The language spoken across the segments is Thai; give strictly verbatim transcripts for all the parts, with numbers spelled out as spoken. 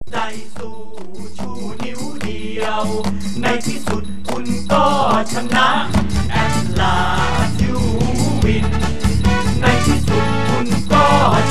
ใจสู้ชูนิ้วเดียวในที่สุดคุณก็ชนะแอดลาสยูวินในที่สุดคุณก็ช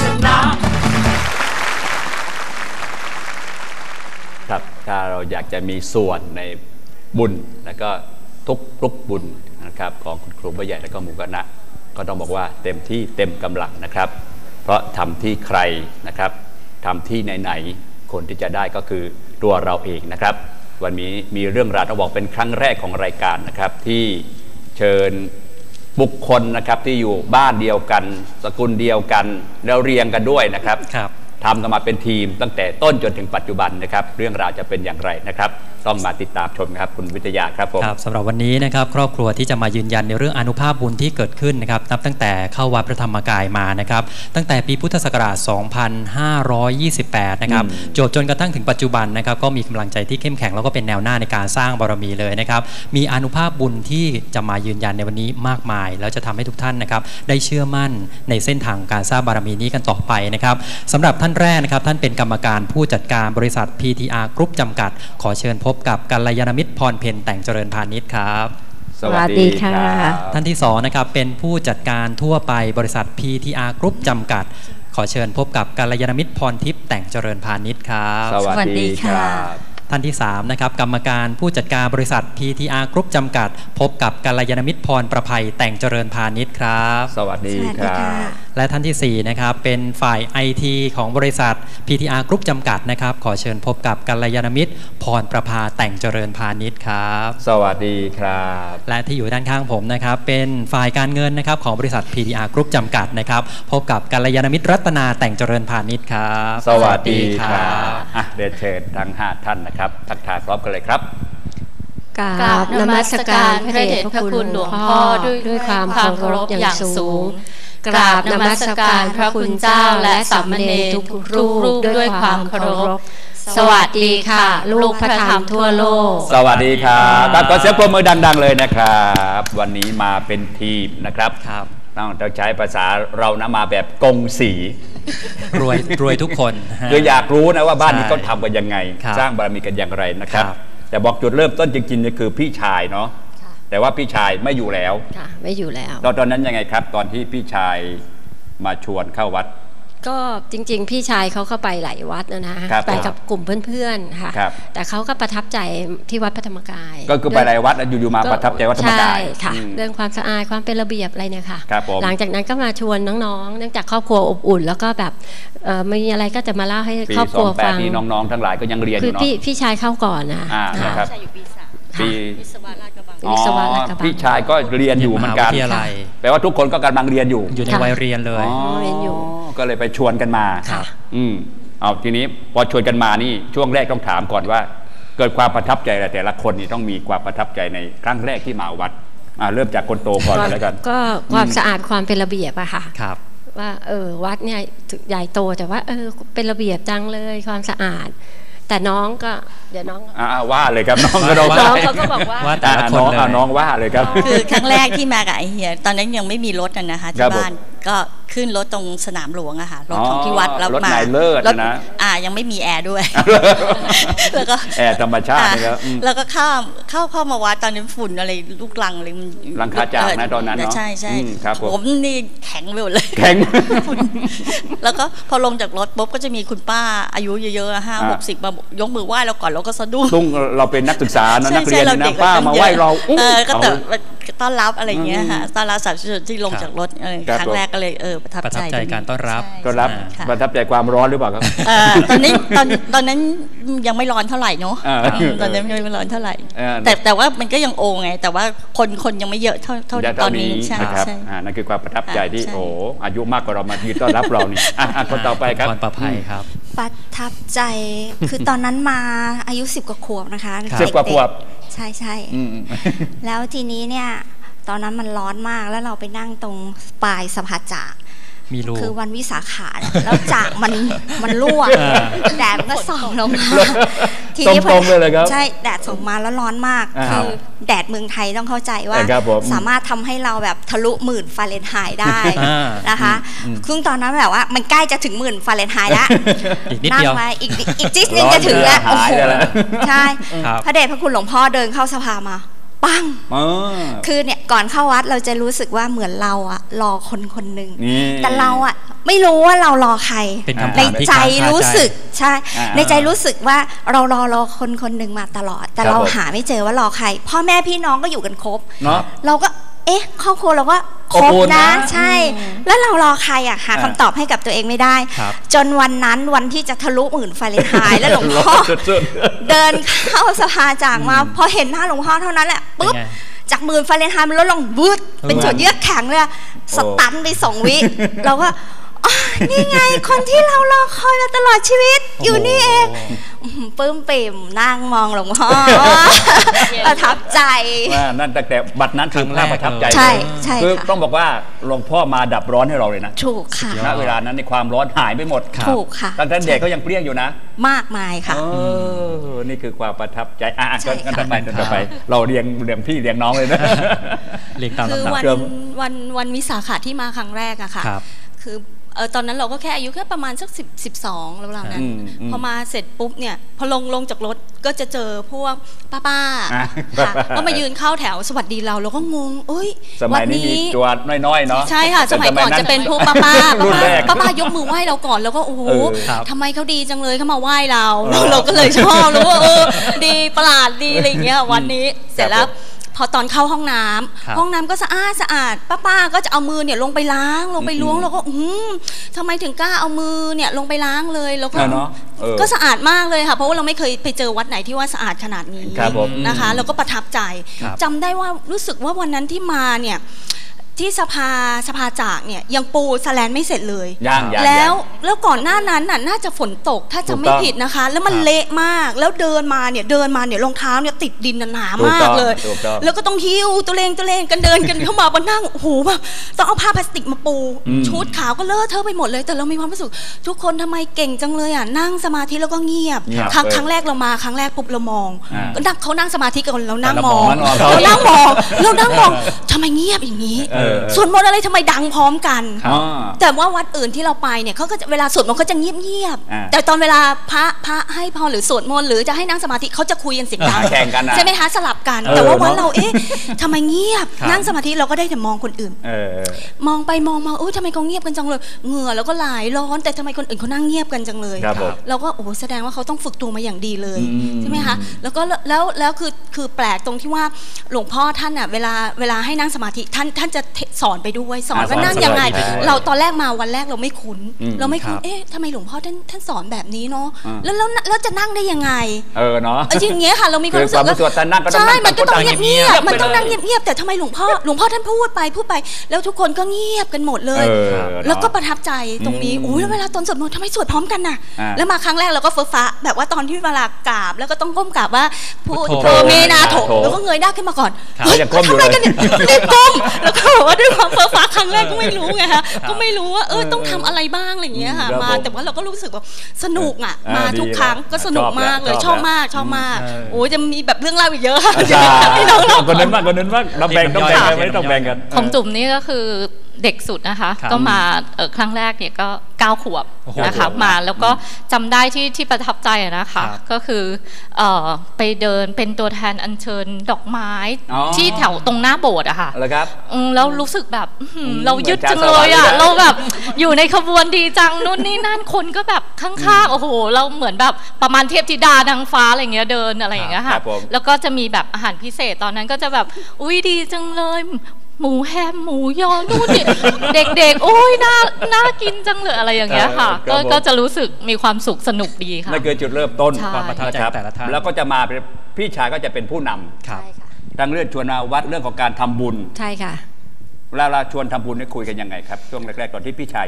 นะครับถ้าเราอยากจะมีส่วนในบุญแล้วก็ทุกทุกบุญนะครับของคุณครูผู้ใหญ่และก็หมู่คณะก็ต้องบอกว่าเต็มที่เต็มกำลังนะครับเพราะทำที่ใครนะครับทำที่ไหนๆคนที่จะได้ก็คือตัวเราเองนะครับวันนี้มีเรื่องราวต้องบอกเป็นครั้งแรกของรายการนะครับที่เชิญบุคคลนะครับที่อยู่บ้านเดียวกันสกุลเดียวกันแล้วเรียงกันด้วยนะครับทำกันมาเป็นทีมตั้งแต่ต้นจนถึงปัจจุบันนะครับเรื่องราวจะเป็นอย่างไรนะครับต้องมาติดตามชมครับคุณวิทยาครับผมครับสำหรับวันนี้นะครับครอบครัวที่จะมายืนยันในเรื่องอานุภาพบุญที่เกิดขึ้นนะครับนับตั้งแต่เข้าวัดพระธรรมกายมานะครับตั้งแต่ปีพุทธศักราช สองพันห้าร้อยยี่สิบแปด นะครับจบจนกระทั่งถึงปัจจุบันนะครับก็มีกำลังใจที่เข้มแข็งแล้วก็เป็นแนวหน้าในการสร้างบารมีเลยนะครับมีอานุภาพบุญที่จะมายืนยันในวันนี้มากมายแล้วจะทำให้ทุกท่านนะครับได้เชื่อมั่นในเส้นทางการสร้างบารมีนี้กันต่อไปนะครับสำหรับท่านแรกนะครับท่านเป็นกรรมการผู้จัดการบริษัท พี ที อาร์ Group จำกัดขอเชิญพบกับกัลยาณมิตรพรเพ็ญแต่งเจริญพาณิชย์ครับสวัสดีค่ะท่านที่สองนะครับเป็นผู้จัดการทั่วไปบริษัท พี ที อาร์ Group จำกัดขอเชิญพบกับกัลยาณมิตรพรทิพย์แต่งเจริญพาณิชย์ครับสวัสดีค่ะท่านที่สามนะครับกรรมการผู้จัดการบริษัท พี ที อาร์ Group จำกัดพบกับกัลยาณมิตรพรประภัยแต่งเจริญพาณิชย์ครับสวัสดีครับและท่านที่สี่นะครับเป็นฝ่าย ไอ ที ของบริษัท พี ที อาร์ Group จำกัดนะครับขอเชิญพบกับกัลยาณมิตรพรประภาแต่งเจริญพาณิชย์ครับสวัสดีครับและที่อยู่ด้านข้างผมนะครับเป็นฝ่ายการเงินนะครับของบริษัท พี ที อาร์ Group จำกัดนะครับพบกับกัลยาณมิตรรัตนาแต่งเจริญพาณิชย์ครับสวัสดีครับอ่ะเรียนเชิญทั้งห้าท่านนะครับทักทายพร้อมกันเลยครับกราบนมัสการพระเดชพระคุณหลวงพ่อด้วยความเคารพอย่างสูงกราบนมัสการพระคุณเจ้าและสามเณรทุกรูปด้วยความเคารพสวัสดีค่ะลูกพระธรรมทั่วโลกสวัสดีครับขอเสียงปรบมือดังๆเลยนะครับวันนี้มาเป็นทีมนะครับต้องใช้ภาษาเรานะมาแบบกงสีรวยรวยทุกคนคืออยากรู้นะว่าบ้านนี้เขาทำกันยังไงสร้างบารมีกันอย่างไรนะครับแต่บอกจุดเริ่มต้นจริงๆนี่คือพี่ชายเนาะแต่ว่าพี่ชายไม่อยู่แล้วค่ะไม่อยู่แล้วตอนนั้นยังไงครับตอนที่พี่ชายมาชวนเข้าวัดก็จริงๆพี่ชายเขาเข้าไปหลายวัดนะนะไปกับกลุ่มเพื่อนๆค่ะแต่เขาก็ประทับใจที่วัดพระธรรมกายก็คือไปหลายวัดอยู่ๆมาประทับใจวัดพระธรรมกายค่ะเรื่องความสะอาดความเป็นระเบียบอะไรเนี่ยค่ะหลังจากนั้นก็มาชวนน้องๆเนื่องจากครอบครัวอบอุ่นแล้วก็แบบมีอะไรก็จะมาเล่าให้ครอบครัวฟังปีน้องๆทั้งหลายก็ยังเรียนอยู่เนาะคือพี่ชายเข้าก่อนนะพี่ชายอยู่ปีสามปีวิศวะราชกระบังพี่ชายก็เรียนอยู่เหมือนกันแปลว่าทุกคนก็กำลังเรียนอยู่อยู่ในวัยเรียนเลยเรียนอยู่ก็เลยไปชวนกันมาอืมเอาทีนี้พอชวนกันมานี่ช่วงแรกต้องถามก่อนว่าเกิดความประทับใจอะไรแต่ละคนนี่ต้องมีความประทับใจในครั้งแรกที่มาวัดเริ่มจากคนโตก่อนแล้วกันก็ความสะอาดความเป็นระเบียบอะค่ะครับว่าเออวัดเนี่ยใหญ่โตแต่ว่าเออเป็นระเบียบจังเลยความสะอาดแต่น้องก็เดี๋ยวน้องอ่าว่าเลยครับน้องก็น้องเขาก็บอกว่าว่าแต่ละคนเลยน้องว่าเลยครับคือครั้งแรกที่มากับไอเฮียตอนนั้นยังไม่มีรถกันนะคะที่บ้านก็ขึ้นรถตรงสนามหลวงอะค่ะรถของที่วัดแล้วมารถนะอ่ายังไม่มีแอร์ด้วยแล้วก็แอร์ธรรมชาตินะครับแล้วก็เข้าเข้าเข้ามาวัดตอนนี้ฝุ่นอะไรลูกลังอะไรมันลังคาจากนะตอนนั้นเนาะใช่ใช่ผมนี่แข็งไปหมดเลยแข็งแล้วก็พอลงจากรถปุ๊บก็จะมีคุณป้าอายุเยอะๆห้าหกสิบมายกมือไหว้เราก่อนเราก็สะดุ้งตุ้งเราเป็นนักศึกษานะนักเรียนนะป้ามาไหว้เราเออก็แต่ต้อนรับอะไรเงี้ยค่ะต้อนรับสาวที่ลงจากรถครั้งแรกก็เลยเออประทับใจการต้อนรับต้อนรับประทับใจความร้อนหรือเปล่าครับตอนนี้ตอนตอนนั้นยังไม่ร้อนเท่าไหร่เนาะตอนนั้นยังไม่ร้อนเท่าไหร่แต่แต่ว่ามันก็ยังโอไงแต่ว่าคนคนยังไม่เยอะเท่าเท่าตอนนี้ใช่ครับนั่นคือความประทับใจที่โอ้อายุมากกว่าเรามายืนต้อนรับเรานี่คนต่อไปครับคนประภัยครับประทับใจคือตอนนั้นมาอายุสิบกว่าขวบนะคะสิบกว่าขวบใช่ใช่แล้วทีนี้เนี่ยตอนนั้นมันร้อนมากแล้วเราไปนั่งตรงปลายสะพานจากมีรูคือวันวิสาขะแล้วจากมันมันรั่วแดดมันก็ส่องลงมาทีนี้ตรงๆเลยเลยครับใช่แดดส่งมาแล้วร้อนมากคือแดดเมืองไทยต้องเข้าใจว่าสามารถทำให้เราแบบทะลุหมื่นฟาเรนไฮต์ได้นะคะซึ่งตอนนั้นแบบว่ามันใกล้จะถึงหมื่นฟาเรนไฮต์แล้วนั่งมาอีกอีกจิ๊ดนึงจะถึงแล้วโอ้โหใช่พระเดชพระคุณหลวงพ่อเดินเข้าสภามาปังคือเนี่ยก่อนเข้าวัดเราจะรู้สึกว่าเหมือนเราอะรอคนคนหนึ่งแต่เราอะไม่รู้ว่าเรารอใครในใจรู้สึกใช่ในใจรู้สึกว่าเรารอรอคนคนหนึ่งมาตลอดแต่เราหาไม่เจอว่ารอใครพ่อแม่พี่น้องก็อยู่กันครบเราก็เอ๊ะครอบครัวเราก็ครบนะใช่แล้วเรารอใครอ่ะหาคำตอบให้กับตัวเองไม่ได้จนวันนั้นวันที่จะทะลุหมื่นฟาเรนไฮต์แล้วหลวงพ่อเดินเข้าสภาจากมาพอเห็นหน้าหลวงพ่อเท่านั้นแหละปุ๊บจากหมื่นฟาเรนไฮต์มันลดลงบึ้ดเป็นจุดเยือกแข็งเลยสตันไปสองวิเราก็นี่ไงคนที่เรารอคอยมาตลอดชีวิตอยู่นี่เองปลื้มปิ่มนั่งมองหลวงพ่อประทับใจว่านั่นแต่แต่บัดนั้นคือภาพประทับใจใช่ใช่คือต้องบอกว่าหลวงพ่อมาดับร้อนให้เราเลยนะถูกค่ะณเวลานั้นในความร้อนหายไปหมดถูกค่ะตั้งแต่เด็กก็ยังเปรี้ยงอยู่นะมากมายค่ะนี่คือความประทับใจอ่ะกันต่อไปกันต่อไปเราเรียงเรียงพี่เรียงน้องเลยนะเรียงตามลำดับคือวันวันวันวิสาขะที่มาครั้งแรกอะค่ะคือเออตอนนั้นเราก็แค่อายุแค่ประมาณสักสิบสิบสองแล้วนั้นพอมาเสร็จปุ๊บเนี่ยพอลงลงจากรถก็จะเจอพวกป้าป้าค่ะก็มายืนเข้าแถวสวัสดีเราเราก็งงเอ้ยสมัยนี้มีตัวน้อยๆเนาะใช่ค่ะสมัยก่อนจะเป็นพวกป้าป้าป้าป้ายกมือไหว้เราก่อนแล้วก็โอ้โหทำไมเขาดีจังเลยเขามาไหว้เราเราก็เลยชอบรู้ว่าเออดีประหลาดดีอะไรอย่างเงี้ยวันนี้เสร็จแล้วพอตอนเข้าห้องน้ำห้องน้ำก็สะอาดสะอาดป้าป้าก็จะเอามือเนี่ยลงไปล้างลงไปล้วงเราก็อืมทำไมถึงกล้าเอามือเนี่ยลงไปล้างเลยแล้วก็ก็สะอาดมากเลยค่ะเพราะว่าเราไม่เคยไปเจอวัดไหนที่ว่าสะอาดขนาดนี้นะคะแล้วก็ประทับใจจำได้ว่ารู้สึกว่าวันนั้นที่มาเนี่ยที่สภาสภาจากเนี่ยยังปูสแลนไม่เสร็จเลยแล้วแล้วก่อนหน้านั้นน่ะน่าจะฝนตกถ้าจะไม่ผิดนะคะแล้วมันเละมากแล้วเดินมาเนี่ยเดินมาเนี่ยรองเท้าเนี่ยติดดินหนามากเลยแล้วก็ต้องหิ้วตัวเลงตัวเลงกันเดินกันเข้ามาบนนั่งโอ้โหแบบต้องเอาผ้าพลาสติกมาปูชุดขาวก็เลอะเทอะไปหมดเลยแต่เรามีความรู้สึกทุกคนทำไมเก่งจังเลยอ่ะนั่งสมาธิแล้วก็เงียบครั้งครั้งแรกเรามาครั้งแรกปุ๊บเรามองก็นั่งเขานั่งสมาธิกันเรานั่งมองเรานั่งมองเรานั่งมองทำไมเงียบอย่างนี้ส่วนมนต์อะไรทำไมดังพร้อมกันแต่ว่าวัดอื่นที่เราไปเนี่ยเขาก็เวลาสวดมนต์เขาจะเงียบๆแต่ตอนเวลาพระพระให้พรหรือสวดมนต์หรือจะให้นั่งสมาธิเขาจะคุยกันเสียงดังใช่ไหมคะสลับกันแต่ว่าวัดเราเอ๊ะทำไมเงียบนั่งสมาธิเราก็ได้แต่มองคนอื่นมองไปมองมาโอ้ทำไมเขาเงียบกันจังเลยเหงื่อแล้วก็ไหลร้อนแต่ทำไมคนอื่นเขานั่งเงียบกันจังเลยเราก็โอ้แสดงว่าเขาต้องฝึกตัวมาอย่างดีเลยใช่ไหมคะแล้วก็แล้วแล้วคือคือแปลกตรงที่ว่าหลวงพ่อท่านอ่ะเวลาเวลาให้นั่งสมาธิท่านท่านจะสอนไปด้วยสอนว่านั่งยังไงเราตอนแรกมาวันแรกเราไม่คุ้นเราไม่คุ้นเอ๊ะทำไมหลวงพ่อท่านท่านสอนแบบนี้เนาะแล้วแล้วแล้วจะนั่งได้ยังไงเออเนาะอย่างเงี้ยค่ะเรามีความรู้สึกว่าใช่มันก็ต้องเงียบๆมันต้องนั่งเงียบๆแต่ทำไมหลวงพ่อหลวงพ่อท่านพูดไปพูดไปแล้วทุกคนก็เงียบกันหมดเลยแล้วก็ประทับใจตรงนี้โอ้ยแล้วเวลาตอนสวดมนต์ทำไมสวดพร้อมกันน่ะแล้วมาครั้งแรกเราก็เฟ้อฟ้าแบบว่าตอนที่เวลากราบแล้วก็ต้องก้มกราบว่าพุทโธเมนาโถแล้วก็เงยหน้าขึ้นมาก่อนเฮ้ยทำอะไรกันเนี่ยรีบก้มแล้วก็บอกว่าด้วยความเฟ้อฟ้าครั้งแรกก็ไม่รู้ไงคะก็ไม่รู้ว่าเออต้องทำอะไรบ้างอะไรอย่างเงี้ยค่ะมาแต่ว่าเราก็รู้สึกว่าสนุกอ่ะมาทุกครั้งก็สนุกมากเลยชอบมากชอบมากโอ้จะมีแบบเรื่องเล่าอีกเยอะพี่น้องคนนั้นมากคนนั้นมากเราแบ่งต้องแบ่งกันไม่ต้องแบ่งกันของจุ่มนี่ก็คือเด็กสุดนะคะก็มาเออครั้งแรกเนี่ยก็เก้าขวบนะคะมาแล้วก็จำได้ที่ที่ประทับใจนะคะก็คือเออไปเดินเป็นตัวแทนอัญเชิญดอกไม้ที่แถวตรงหน้าโบสถ์อะค่ะแล้วรู้สึกแบบเรายึดจังเลยอะเราแบบอยู่ในขบวนดีจังนู่นนี่นั่นคนก็แบบข้างๆโอ้โหเราเหมือนแบบประมาณเทพธิดานางฟ้าอะไรเงี้ยเดินอะไรอย่างเงี้ยค่ะแล้วก็จะมีแบบอาหารพิเศษตอนนั้นก็จะแบบอุ้ยดีจังเลยหมูแฮมหมูยอนู่นนี่เด็กๆโอ้ยน่าน่ากินจังเลยอะไรอย่างเงี้ยค่ะก็ก็จะรู้สึกมีความสุขสนุกดีค่ะนั่นคือจุดเริ่มต้นความประทับใจแต่ละท่านแล้วก็จะมาเป็นพี่ชายก็จะเป็นผู้นำใช่ค่ะทั้งเรื่องชวนมาวัดเรื่องของการทำบุญใช่ค่ะเวลาเราชวนทำบุญนี่คุยกันยังไงครับช่วงแรกๆตอนที่พี่ชายอยู่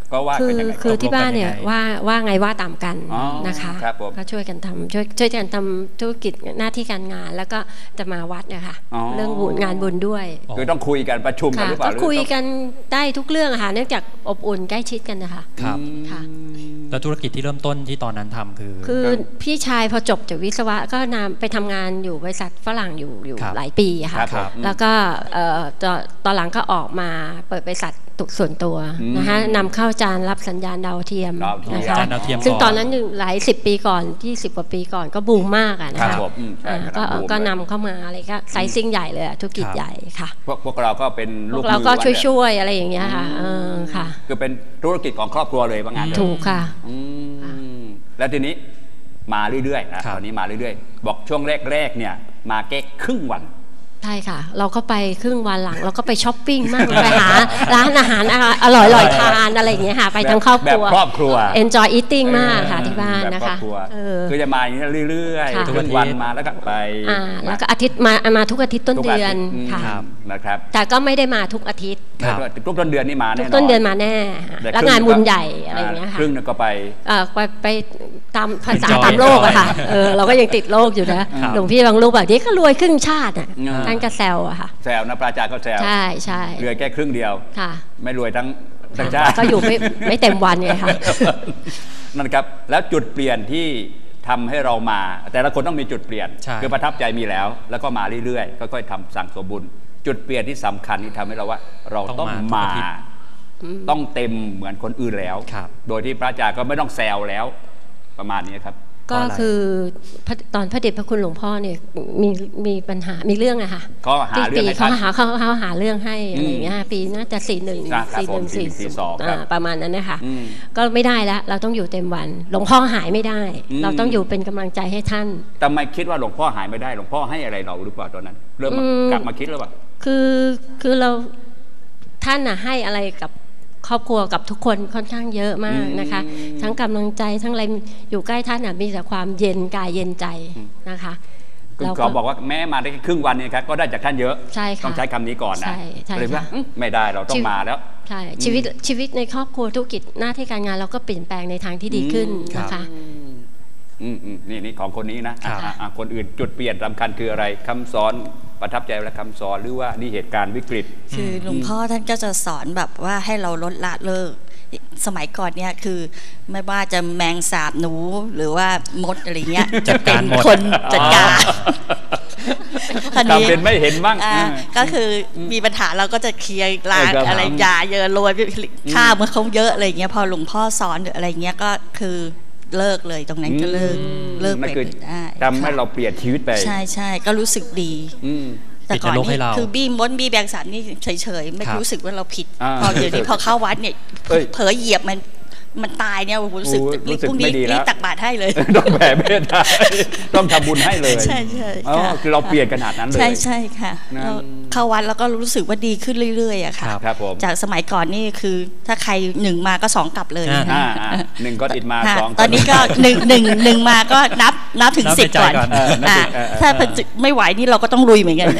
ก็ว่าคือคือที่บ้านเนี่ยว่าว่าไงว่าตามกันนะคะก็ช่วยกันทำช่วยช่วยกันทำธุรกิจหน้าที่การงานแล้วก็จะมาวัดนะคะเรื่องบุญงานบุญด้วยคือต้องคุยกันประชุมกันหรือเปล่าก็คุยกันได้ทุกเรื่องค่ะเนื่องจากอบอุ่นใกล้ชิดกันนะคะครับค่ะแล้วธุรกิจที่เริ่มต้นที่ตอนนั้นทำคือคือพี่ชายพอจบจากวิศวะก็นำไปทำงานอยู่บริษัทฝรั่งอยู่อยู่หลายปีค่ะแล้วก็ตอนหลังก็ออกมาเปิดบริษัทส่วนตัวนะคะนำเข้าจานรับสัญญาณดาวเทียมนะคะซึ่งตอนนั้นหลายสิบปีก่อนที่สิบกว่าปีก่อนก็บูมมากอะนะคะก็ก็นำเข้ามาอะไรก็ไซซิ่งใหญ่เลยธุรกิจใหญ่ค่ะพวกพวกเราก็เป็นลูกเราก็ช่วยๆอะไรอย่างเงี้ยค่ะเออค่ะคือเป็นธุรกิจของครอบครัวเลยว่างั้นถูกค่ะแล้วทีนี้มาเรื่อยๆนะตอนนี้มาเรื่อยๆบอกช่วงแรกๆเนี่ยมาแค่ครึ่งวันใช่ค่ะเราก็ไปครึ่งวันหลังเราก็ไปช้อปปิ้งมากไปหาร้านอาหารอร่อยๆทานอะไรอย่างเงี้ยค่ะไปทั้งครอบครัวแบบครอบครัว enjoy eating มากค่ะที่บ้านนะคะคือจะมาอย่างนี้เรื่อยๆทุกวันมาแล้วก็ไปแล้วก็อาทิตย์มามาทุกอาทิตย์ต้นเดือนค่ะนะครับแต่ก็ไม่ได้มาทุกอาทิตย์ทุกต้นเดือนนี่มาแน่นอนต้นเดือนมาแน่แล้วงานบุญใหญ่อะไรอย่างเงี้ยค่ะครึ่งนึงก็ไปไปไปตามภาษาตามโลกอะค่ะเออเราก็ยังติดโลกอยู่นะหลวงพี่บางรูปแบบนี้ก็รวยครึ่งชาติอ่ะท่านก็แซวอะค่ะแซวนะปราจารย์ก็แซวใช่ใช่รวยแค่ครึ่งเดียวค่ะไม่รวยทั้งทั้งชาติก็อยู่ไม่ไม่เต็มวันไงค่ะนั่นครับแล้วจุดเปลี่ยนที่ทำให้เรามาแต่ละคนต้องมีจุดเปลี่ยนคือประทับใจมีแล้วแล้วก็มาเรื่อยๆค่อยๆทำสั่งสมบุญจุดเปลี่ยนที่สำคัญที่ทำให้เราว่าเราต้องมาต้องเต็มเหมือนคนอื่นแล้วโดยที่พระอาจารย์ก็ไม่ต้องแซวแล้วประมาณนี้ครับก็คือตอนพระเดชพระคุณหลวงพ่อเนี่ยมีมีปัญหามีเรื่องอะค่ะเขาหาเรื่องเขาหาเขาเขาหาเรื่องให้อะไรอย่างเงี้ยปีน่าจะสี่หนึ่งสี่หนึ่งสี่สองประมาณนั้นนะคะก็ไม่ได้แล้วเราต้องอยู่เต็มวันหลวงพ่อหายไม่ได้เราต้องอยู่เป็นกำลังใจให้ท่านทำไมคิดว่าหลวงพ่อหายไม่ได้หลวงพ่อให้อะไรเราหรือเปล่าตอนนั้นเริ่มกลับมาคิดแล้วป่ะคือคือเราท่านน่ะให้อะไรกับครอบครัวกับทุกคนค่อนข้างเยอะมากนะคะทั้งกำลังใจทั้งอะไรอยู่ใกล้ท่านมีแต่ความเย็นกายเย็นใจนะคะเราก็บอกว่าแม้มาได้ครึ่งวันเนี่ยครับก็ได้จากท่านเยอะต้องใช้คำนี้ก่อนนะเลยว่าไม่ได้เราต้องมาแล้วใช่ชีวิตชีวิตในครอบครัวธุรกิจหน้าที่การงานเราก็เปลี่ยนแปลงในทางที่ดีขึ้นนะคะอืมนี่นี่ของคนนี้นะคนอื่นจุดเปลี่ยนสำคัญคืออะไรคำสอนประทับใจและคำสอนหรือว่านี่เหตุการณ์วิกฤตคือหลวงพ่อท่านก็จะสอนแบบว่าให้เราลดละเลิกสมัยก่อนเนี่ยคือไม่ว่าจะแมงสาบหนูหรือว่ามดอะไรเงี้ยจะเป็นคนจัดการทำเป็นไม่เห็นบ้างก็คือมีปัญหาเราก็จะเคลียร์ล้างอะไรยาเยอะโรยข้าวเมื่อเขาเยอะอะไรเงี้ยพอหลวงพ่อสอนหรืออะไรเงี้ยก็คือเลิกเลยตรงนั้นก็เลิกเลิกไปได้ทำให้เราเปลี่ยนชีวิตไปใช่ใช่ก็รู้สึกดีแต่ก่อนนี้คือบี้มดบี้แบงสันนี่เฉยๆไม่รู้สึกว่าเราผิดพอเดี๋ยวนี้พอเข้าวัดเนี่ยเผลอเหยียบมันมันตายเนี่ยรู้สึกพรุ่งนี้นี่ตักบาตรให้เลยต้องแผ่เมตตาต้องทำบุญให้เลยใช่ใช่คือเราเปลี่ยนขนาดนั้นเลยใช่ใช่ค่ะเข้าวัดแล้วก็รู้สึกว่าดีขึ้นเรื่อยๆอะค่ะจากสมัยก่อนนี่คือถ้าใครหนึ่งมาก็สองกลับเลยหนึ่งก็ติดมาสองตอนนี้ก็หนึ่งหนึ่งหนึ่งมาก็นับนับถึงสิบก่อนถ้าไม่ไหวนี่เราก็ต้องลุยเหมือนกัน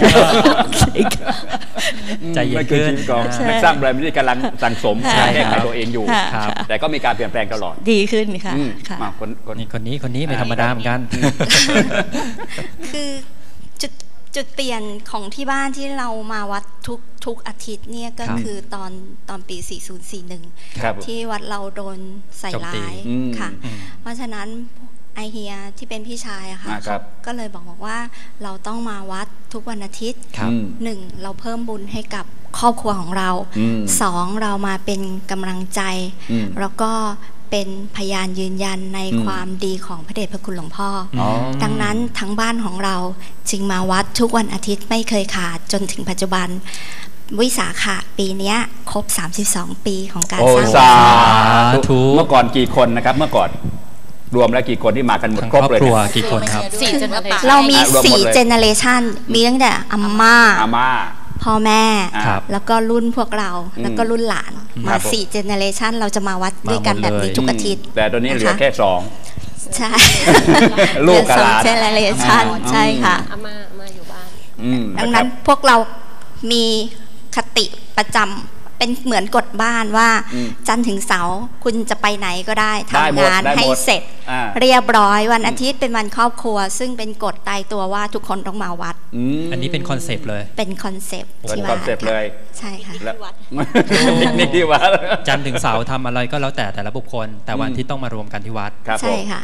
ใจเย็นขึ้นนักสร้างแบรนด์ไม่ได้กำลังสั่งสมแก้ไขตัวเองอยู่แต่ก็มีการเปลี่ยนแปลงตลอดดีขึ้นค่ะคนคนนี้คนนี้คนนี้ไม่ธรรมดาเหมือนกันคือจุดจุดเปลี่ยนของที่บ้านที่เรามาวัดทุกทุกอาทิตย์เนี่ยก็คือตอนตอนปีสี่ศูนย์สี่หนึ่งที่วัดเราโดนใส่ร้ายค่ะเพราะฉะนั้นไอเฮียที่เป็นพี่ชายอะค่ะก็เลยบอกบอกว่าเราต้องมาวัดทุกวันอาทิตย์หนึ่งเราเพิ่มบุญให้กับครอบครัวของเราสองเรามาเป็นกำลังใจแล้วก็เป็นพยานยืนยันในความดีของพระเดชพระคุณหลวงพ่อดังนั้นทั้งบ้านของเราจึงมาวัดทุกวันอาทิตย์ไม่เคยขาดจนถึงปัจจุบันวิสาขะปีนี้ครบสามสิบสองปีของการสร้างสาธุเมื่อก่อนกี่คนนะครับเมื่อก่อนรวมแล้วกี่คนที่มากันหมดครบเลยกี่คนครับสี่เจเนอเรชั่นเรามีสี่เจเนอเรชันมีตั้งแต่อาม่าอาม่าพ่อแม่แล้วก็รุ่นพวกเราแล้วก็รุ่นหลานมาสี่เจเนอเรชันเราจะมาวัดด้วยกันแบบนี้ทุกอาทิตย์แต่ตอนนี้เหลือแค่สองใช่ลูกกับหลานเจเนอเรชันใช่ค่ะอาม่ามาอยู่บ้านดังนั้นพวกเรามีคติประจเป็นเหมือนกฎบ้านว่าจันทร์ถึงเสาร์คุณจะไปไหนก็ได้ทำงานให้เสร็จเรียบร้อยวันอาทิตย์เป็นวันครอบครัวซึ่งเป็นกฎตายตัวว่าทุกคนต้องมาวัดอันนี้เป็นคอนเซปต์เลยเป็นคอนเซปต์ที่ว่าคอนเซปต์เลยใช่ค่ะปิกนิกที่วัดจันทร์ถึงเสาร์ทำอะไรก็แล้วแต่แต่ละบุคคลแต่วันที่ต้องมารวมกันที่วัดใช่ค่ะ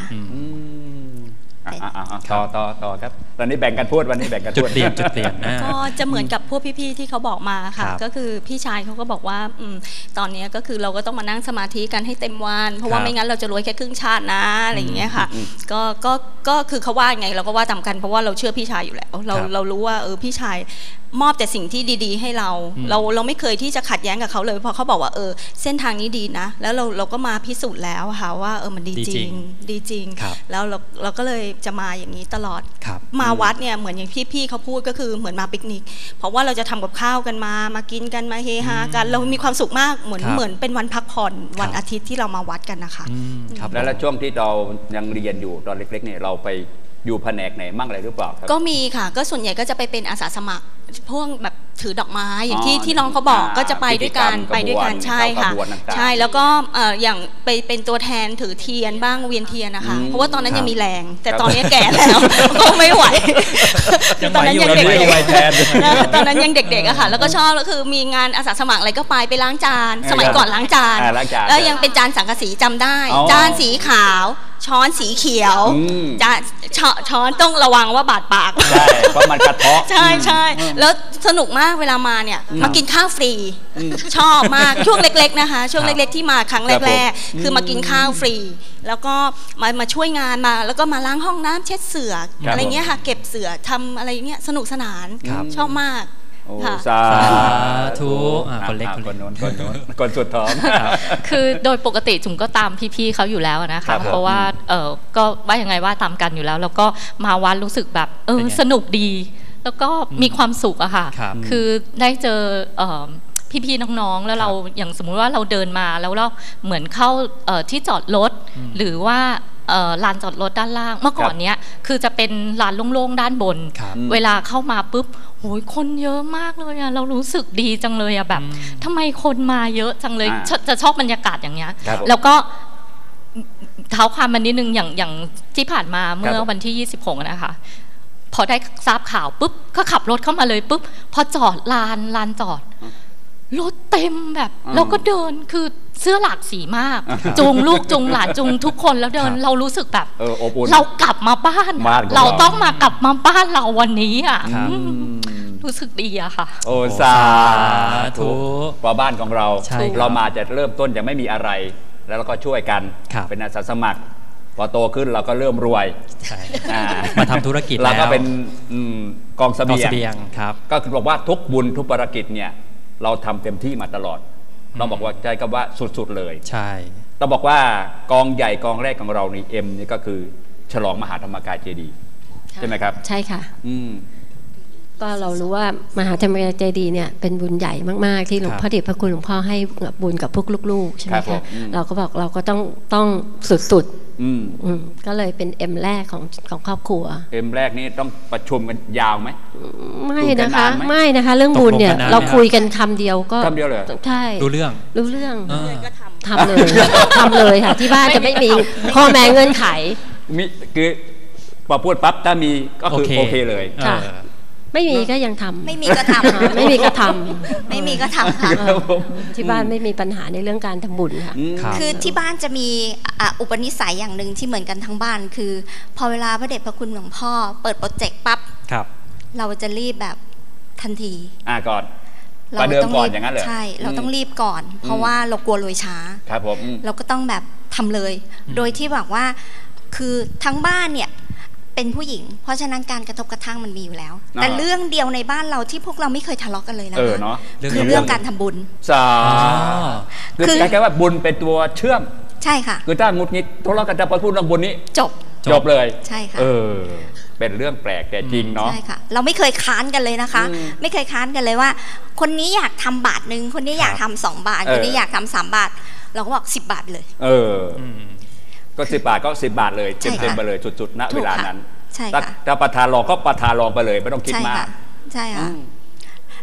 ต่อต่อต่อครับตอนนี้แบ่งกันพูดวันนี้แบ่งกันจุดเปลี่ยนจุดเปลี่ยนนะก็จะเหมือนกับพวกพี่ๆที่เขาบอกมาค่ะก็คือพี่ชายเขาก็บอกว่าตอนนี้ก็คือเราก็ต้องมานั่งสมาธิกันให้เต็มวันเพราะว่าไม่งั้นเราจะรวยแค่ครึ่งชาตินะอะไรอย่างเงี้ยค่ะก็ก็ก็คือเขาว่าไงเราก็ว่าตามกันเพราะว่าเราเชื่อพี่ชายอยู่แล้วเราเรารู้ว่าเออพี่ชายมอบแต่สิ่งที่ดีๆให้เราเราเราไม่เคยที่จะขัดแย้งกับเขาเลยเพราะเขาบอกว่าเออเส้นทางนี้ดีนะแล้วเราเราก็มาพิสูจน์แล้วค่ะว่าเออมันดีจริงดีจริงแล้วเราเราก็เลยจะมาอย่างนี้ตลอดมาวัดเนี่ยเหมือนอย่างพี่ๆเขาพูดก็คือเหมือนมาปิกนิกเพราะว่าเราจะทำกับข้าวกันมามากินกันมาเฮฮากันเรามีความสุขมากเหมือนเหมือนเป็นวันพักผ่อนวันอาทิตย์ที่เรามาวัดกันนะคะแล้วช่วงที่เรายังเรียนอยู่ตอนเล็กๆเนี่ยเราไปอยู่แผนกไหนมั่งอะไรหรือเปล่าครับก็มีค่ะก็ส่วนใหญ่ก็จะไปเป็นอาสาสมัครพวกแบบถือดอกไม้อย่างที่ที่น้องเขาบอกก็จะไปด้วยกันไปด้วยกันใช่ค่ะใช่แล้วก็อย่างไปเป็นตัวแทนถือเทียนบ้างเวียนเทียนนะคะเพราะว่าตอนนั้นยังมีแรงแต่ตอนนี้แก่แล้วก็ไม่ไหวตอนนั้นยังเด็กๆตอนนั้นยังเด็กๆอะค่ะแล้วก็ชอบก็คือมีงานอาสาสมัครอะไรก็ไปไปล้างจานสมัยก่อนล้างจานแล้วยังเป็นจานสังกะสีจำได้จานสีขาวช้อนสีเขียวจะช้อนต้องระวังว่าบาดปากใช่เพราะมันกระเทาะใช่ใช่แล้วสนุกมากเวลามาเนี่ยมากินข้าวฟรีชอบมากช่วงเล็กๆนะคะช่วงเล็กๆที่มาครั้งแรกๆคือมากินข้าวฟรีแล้วก็มามาช่วยงานมาแล้วก็มาล้างห้องน้ำเช็ดเสื่ออะไรเงี้ยค่ะเก็บเสื่อทำอะไรเงี้ยสนุกสนานชอบมากสาธุคนเล็กคนโน้นคนโน้นคนสุดท้องคือโดยปกติจุ๋มก็ตามพี่ๆเขาอยู่แล้วนะคะเพราะว่าเออก็ว่ายังไงว่าตามกันอยู่แล้วแล้วก็มาวัดรู้สึกแบบเออสนุกดีแล้วก็มีความสุขอะค่ะคือได้เจอพี่ๆน้องๆแล้วเราอย่างสมมุติว่าเราเดินมาแล้วเราเหมือนเข้าที่จอดรถหรือว่าลานจอดรถด้านล่างเมื่อก่อนเนี้ยคือจะเป็นลานโล่งๆด้านบนเวลาเข้ามาปุ๊บโอ้ยคนเยอะมากเลยอะเรารู้สึกดีจังเลยอะแบบทำไมคนมาเยอะจังเลยจะชอบบรรยากาศอย่างเงี้ยแล้วก็เท้าความมันนิดนึงอย่างอย่างที่ผ่านมาเมื่อวันที่ยี่สิบหกนะคะพอได้ทราบข่าวปุ๊บก็ขับรถเข้ามาเลยปุ๊บพอจอดลานลานจอดรถเต็มแบบเราก็เดินคือเสื้อหลากสีมากจูงลูกจูงหลานจูงทุกคนแล้วเดินเรารู้สึกแบบเรากลับมาบ้านเราต้องมากลับมาบ้านเราวันนี้อ่ะรู้สึกดีอะค่ะโอ้สาธุเพราะบ้านของเราเรามาจะเริ่มต้นยังไม่มีอะไรแล้วเราก็ช่วยกันเป็นอาสาสมัครพอโตขึ้นเราก็เริ่มรวยมาทำธุรกิจเราก็เป็นกองเสบียงครับก็คือบอกว่าทุกบุญทุกภารกิจเนี่ยเราทำเต็มที่มาตลอดต้องบอกว่าใจกับว่าสุดๆเลยใช่ต้องบอกว่ากองใหญ่กองแรกของเรานี่เอ็มนี่ก็คือฉลองมหาธรรมกายเจดีย์ใช่ไหมครับใช่ค่ะอืมก็เรารู้ว่ามหาธรรมกายเจดีย์เนี่ยเป็นบุญใหญ่มากๆที่หลวงพ่อเดชพระคุณหลวงพ่อให้บุญกับพวกลูกๆใช่ไหมคะเราก็บอกเราก็ต้องต้องสุดๆก็เลยเป็นเอ็มแรกของของครอบครัวเอ็มแรกนี่ต้องประชุมกันยาวไหมไม่นะคะไม่นะคะเรื่องบุญเนี่ยเราคุยกันคำเดียวก็คำเดียวเลยใช่รู้เรื่องรู้เรื่องทำเลยทำเลยค่ะที่บ้านจะไม่มีข้อแม้เงื่อนไขมีคือพอพูดปั๊บถ้ามีก็คือโอเคเลยไม่มีก็ยังทำไม่มีก็ทำไม่มีก็ทำไม่มีก็ทำค่ะที่บ้านไม่มีปัญหาในเรื่องการทำบุญค่ะคือที่บ้านจะมีอุปนิสัยอย่างหนึ่งที่เหมือนกันทั้งบ้านคือพอเวลาพระเดชพระคุณหลวงพ่อเปิดโปรเจกต์ปั๊บเราจะรีบแบบทันทีอ่าก่อนเราต้องรีบอย่างนั้นเลยใช่เราต้องรีบก่อนเพราะว่าเรากลัวรวยช้าครับผมเราก็ต้องแบบทำเลยโดยที่บอกว่าคือทั้งบ้านเนี่ยเป็นผู้หญิงเพราะฉะนั้นการกระทบกระทั่งมันมีอยู่แล้วแต่เรื่องเดียวในบ้านเราที่พวกเราไม่เคยทะเลาะกันเลยนะคะคือเรื่องการทำบุญสาคือแค่ว่าบุญเป็นตัวเชื่อมใช่ค่ะคือถ้างุดงิดทะเลาะกันจะพูดเรื่องบุญนี้จบจบเลยใช่ค่ะเออเป็นเรื่องแปลกแต่จริงเนาะใช่ค่ะเราไม่เคยค้านกันเลยนะคะไม่เคยค้านกันเลยว่าคนนี้อยากทำบาทหนึ่งคนนี้อยากทำสองบาทคนนี้อยากทำสามบาทเราก็บอกสิบบาทเลยเออก็สิบบาทก็สิบบาทเลยเต็มๆไปเลยจุดๆณเวลานั้นใช่ค่ะถ้าประธานรองก็ประธานรองไปเลยไม่ต้องคิดมากใช่ค่ะ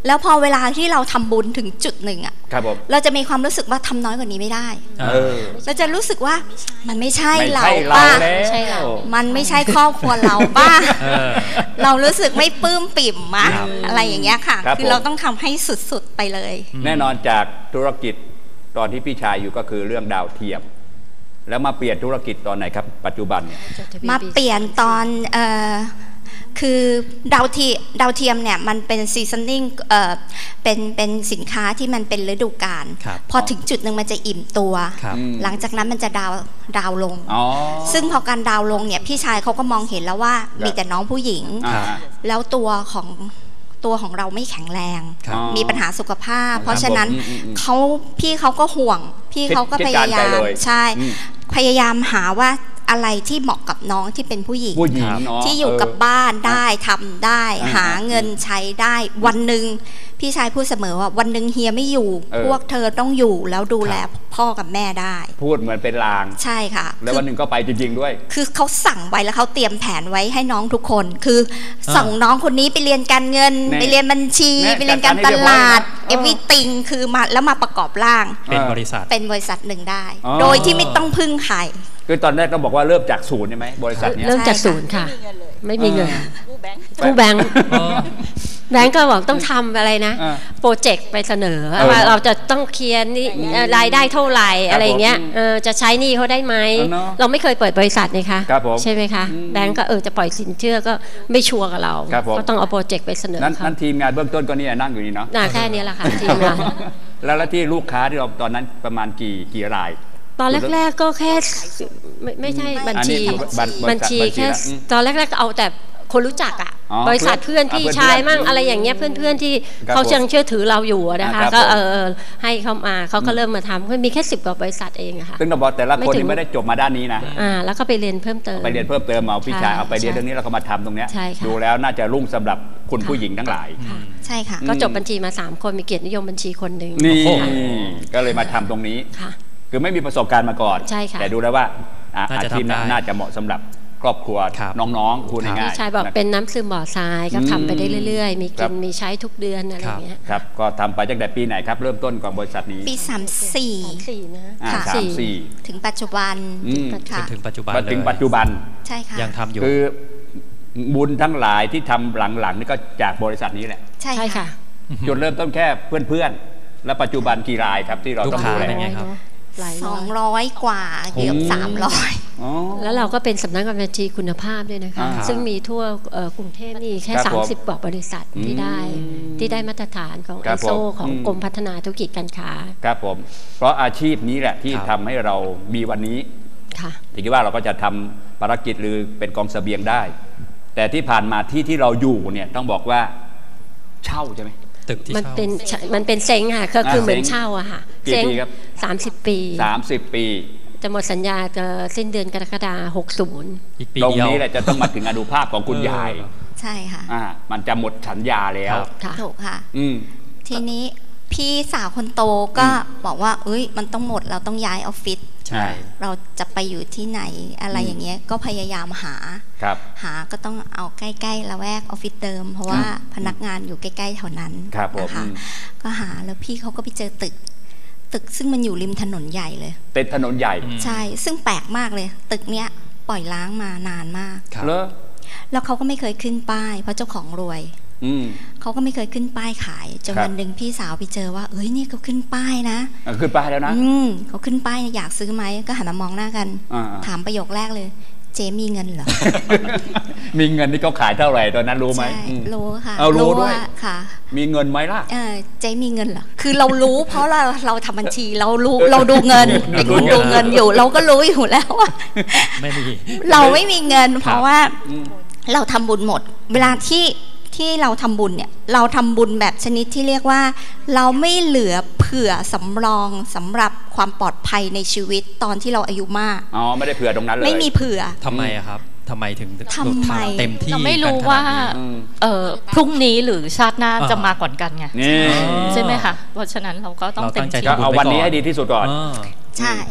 แล้วพอเวลาที่เราทำบุญถึงจุดหนึ่งอ่ะเราจะมีความรู้สึกว่าทำน้อยกว่านี้ไม่ได้เราจะรู้สึกว่ามันไม่ใช่เราป้ามันไม่ใช่ครอบครัวเราป้าเรารู้สึกไม่ปลื้มปิ่มมะอะไรอย่างเงี้ยค่ะคือเราต้องทำให้สุดๆไปเลยแน่นอนจากธุรกิจตอนที่พี่ชายอยู่ก็คือเรื่องดาวเทียมแล้วมาเปลี่ยนธุรกิจตอนไหนครับปัจจุบันเนี่ยมาเปลี่ยนตอนเอ่อคือดาวเทียมดาวเทียมเนี่ยมันเป็นซีซันนิ่งเอ่อเป็นเป็นสินค้าที่มันเป็นฤดูกาลพอถึงจุดหนึ่งมันจะอิ่มตัวหลังจากนั้นมันจะดาวดาวลงซึ่งพอการดาวลงเนี่ยพี่ชายเขาก็มองเห็นแล้วว่ามีแต่น้องผู้หญิงแล้วตัวของตัวของเราไม่แข็งแรงมีปัญหาสุขภาพเพราะฉะนั้นเขาพี่เขาก็ห่วงพี่เขาก็พยายามใช่พยายามหาว่าอะไรที่เหมาะกับน้องที่เป็นผู้หญิงที่อยู่กับบ้านได้ทำได้หาเงินใช้ได้วันหนึ่งพี่ชายพูดเสมอว่าวันหนึ่งเฮียไม่อยู่พวกเธอต้องอยู่แล้วดูแลพ่อกับแม่ได้พูดเหมือนเป็นลางใช่ค่ะแล้ววันหนึ่งก็ไปจริงๆด้วยคือเขาสั่งไว้แล้วเขาเตรียมแผนไว้ให้น้องทุกคนคือส่งน้องคนนี้ไปเรียนการเงินไปเรียนบัญชีไปเรียนการตลาดเอวิติงคือมาแล้วมาประกอบร่างเป็นบริษัทเป็นบริษัทหนึ่งได้โดยที่ไม่ต้องพึ่งใครคือตอนแรกก็บอกว่าเริ่มจากศูนย์ใช่ไหมบริษัทนี้เริ่มจากศูนย์ค่ะไม่มีเงินกู้แบงค์แบงค์ก็บอกต้องทำอะไรนะโปรเจกต์ไปเสนอว่าเราจะต้องเคลียร์นี่รายได้เท่าไหร่อะไรเงี้ยจะใช้หนี้เขาได้ไหมเราไม่เคยเปิดบริษัทนี่คะใช่ไหมคะแบงค์ก็เออจะปล่อยสินเชื่อก็ไม่ชัวร์กับเราก็ต้องเอาโปรเจกต์ไปเสนอเขานั่นทีมงานเบื้องต้นก็นี่นั่งอยู่นี่เนาะแค่นี้แหละค่ะทีมงานแล้วที่ลูกค้าที่เราตอนนั้นประมาณกี่กี่รายตอนแรกๆก็แค่ไม่ไม่ใช่บัญชีบัญชีแค่ตอนแรกๆก็เอาแต่คนรู้จักอ่ะบริษัทเพื่อนพี่ชายมั่งอะไรอย่างเงี้ยเพื่อนๆที่เขายังเชื่อถือเราอยู่นะคะก็เออให้เขามาเขาก็เริ่มมาทำก็มีแค่สิบกว่าบริษัทเองอะค่ะซึ่งเราบอกแต่ละคนที่ไม่ได้จบมาด้านนี้นะอ่าแล้วก็ไปเรียนเพิ่มเติมไปเรียนเพิ่มเติมเอาพี่ชายเอาไปเรียนเรื่องนี้แล้วก็มาทำตรงเนี้ยดูแล้วน่าจะรุ่งสำหรับคุณผู้หญิงทั้งหลายใช่ค่ะก็จบบัญชีมาสามคนมีเกียรตินิยมบัญชีคนหนึ่งนี่ก็เลยมาทำตรงนี้คือไม่มีประสบการณ์มาก่อนแต่ดูแล้วว่าอาชีพน่าจะเหมาะสำหรับครอบครัวน้องๆคุณง่ายๆพี่ชายบอกเป็นน้ำซึมบ่อทรายก็ทำไปได้เรื่อยๆมีกินมีใช้ทุกเดือนอะไรอย่างเงี้ยครับก็ทำไปตั้งแต่ปีไหนครับเริ่มต้นก่อนบริษัทนี้ปีสามสี่นะสามสี่ถึงปัจจุบันถึงปัจจุบันถึงปัจจุบันใช่ค่ะยังทำอยู่คือบุญทั้งหลายที่ทำหลังๆนี่ก็จากบริษัทนี้แหละใช่ค่ะจุดเริ่มต้นแค่เพื่อนๆและปัจจุบันกี่รายครับที่เราต้องดูแลสองร้อยกว่าเกือบสามร้อยแล้วเราก็เป็นสำนักงานบัญชีคุณภาพด้วยนะคะซึ่งมีทั่วกรุงเทพนี่แค่สามสิบกว่าบริษัทที่ได้ที่ได้มาตรฐานของไอโซของกรมพัฒนาธุรกิจการค้าครับผมเพราะอาชีพนี้แหละที่ทำให้เรามีวันนี้ที่คิดว่าเราก็จะทำภารกิจหรือเป็นกองเสบียงได้แต่ที่ผ่านมาที่ที่เราอยู่เนี่ยต้องบอกว่าเช่าใช่ไหมตึกที่มันเป็นมันเป็นเซ้งค่ะก็คือเหมือนเช่าอะค่ะเซ้งสามสิบปีสามสิบปีจะหมดสัญญาจะสิ้นเดือนกรกฎาคมหกสิบอีกปีเดียวตรงนี้แหละจะต้องมาถึงอนุภาพของคุณยายใช่ค่ะอ่ามันจะหมดสัญญาแล้วถูกค่ะทีนี้พี่สาวคนโตก็บอกว่าเอ้ยมันต้องหมดเราต้องย้ายออฟฟิศเราจะไปอยู่ที่ไหนอะไรอย่างเงี้ยก็พยายามหาหาก็ต้องเอาใกล้ๆละแวกออฟฟิศเดิมเพราะว่าพนักงานอยู่ใกล้ๆแถวนั้นนะคะก็หาแล้วพี่เขาก็ไปเจอตึกตึกซึ่งมันอยู่ริมถนนใหญ่เลยเป็นถนนใหญ่ใช่ซึ่งแปลกมากเลยตึกเนี้ยปล่อยล้างมานานมากแล้วเขาก็ไม่เคยขึ้นป้ายเพราะเจ้าของรวยเขาก็ไม่เคยขึ้นป้ายขายจนวันหนึ่งพี่สาวไปเจอว่าเอ้ยนี่เขาขึ้นป้ายนะขึ้นป้ายแล้วนะเขาขึ้นป้ายอยากซื้อไหมก็หันมามองหน้ากันถามประโยคแรกเลยเจ๊มีเงินเหรอมีเงินที่เขาขายเท่าไหร่ตอนนั้นรู้ไหมรู้ค่ะเอารู้ด้วยค่ะมีเงินไหมล่ะเออเจ๊มีเงินเหรอคือเรารู้เพราะเราเราทำบัญชีเรารู้เราดูเงินเป็นคนดูเงินอยู่เราก็รู้อยู่แล้วว่าไม่มีเราไม่มีเงินเพราะว่าเราทำบุญหมดเวลาที่ที่เราทำบุญเนี่ยเราทำบุญแบบชนิดที่เรียกว่าเราไม่เหลือเผื่อสำรองสำหรับความปลอดภัยในชีวิตตอนที่เราอายุมากอ๋อไม่ได้เผื่อตรงนั้นเลยไม่มีเผื่อทำไมอะครับทำไมถึงทำไมเต็มที่เราไม่รู้ว่าเออพรุ่งนี้หรือชาติหน้าจะมาก่อนกันไงใช่ไหมคะเพราะฉะนั้นเราก็ต้องเต็มที่เอาวันนี้ให้ดีที่สุดก่อนใช่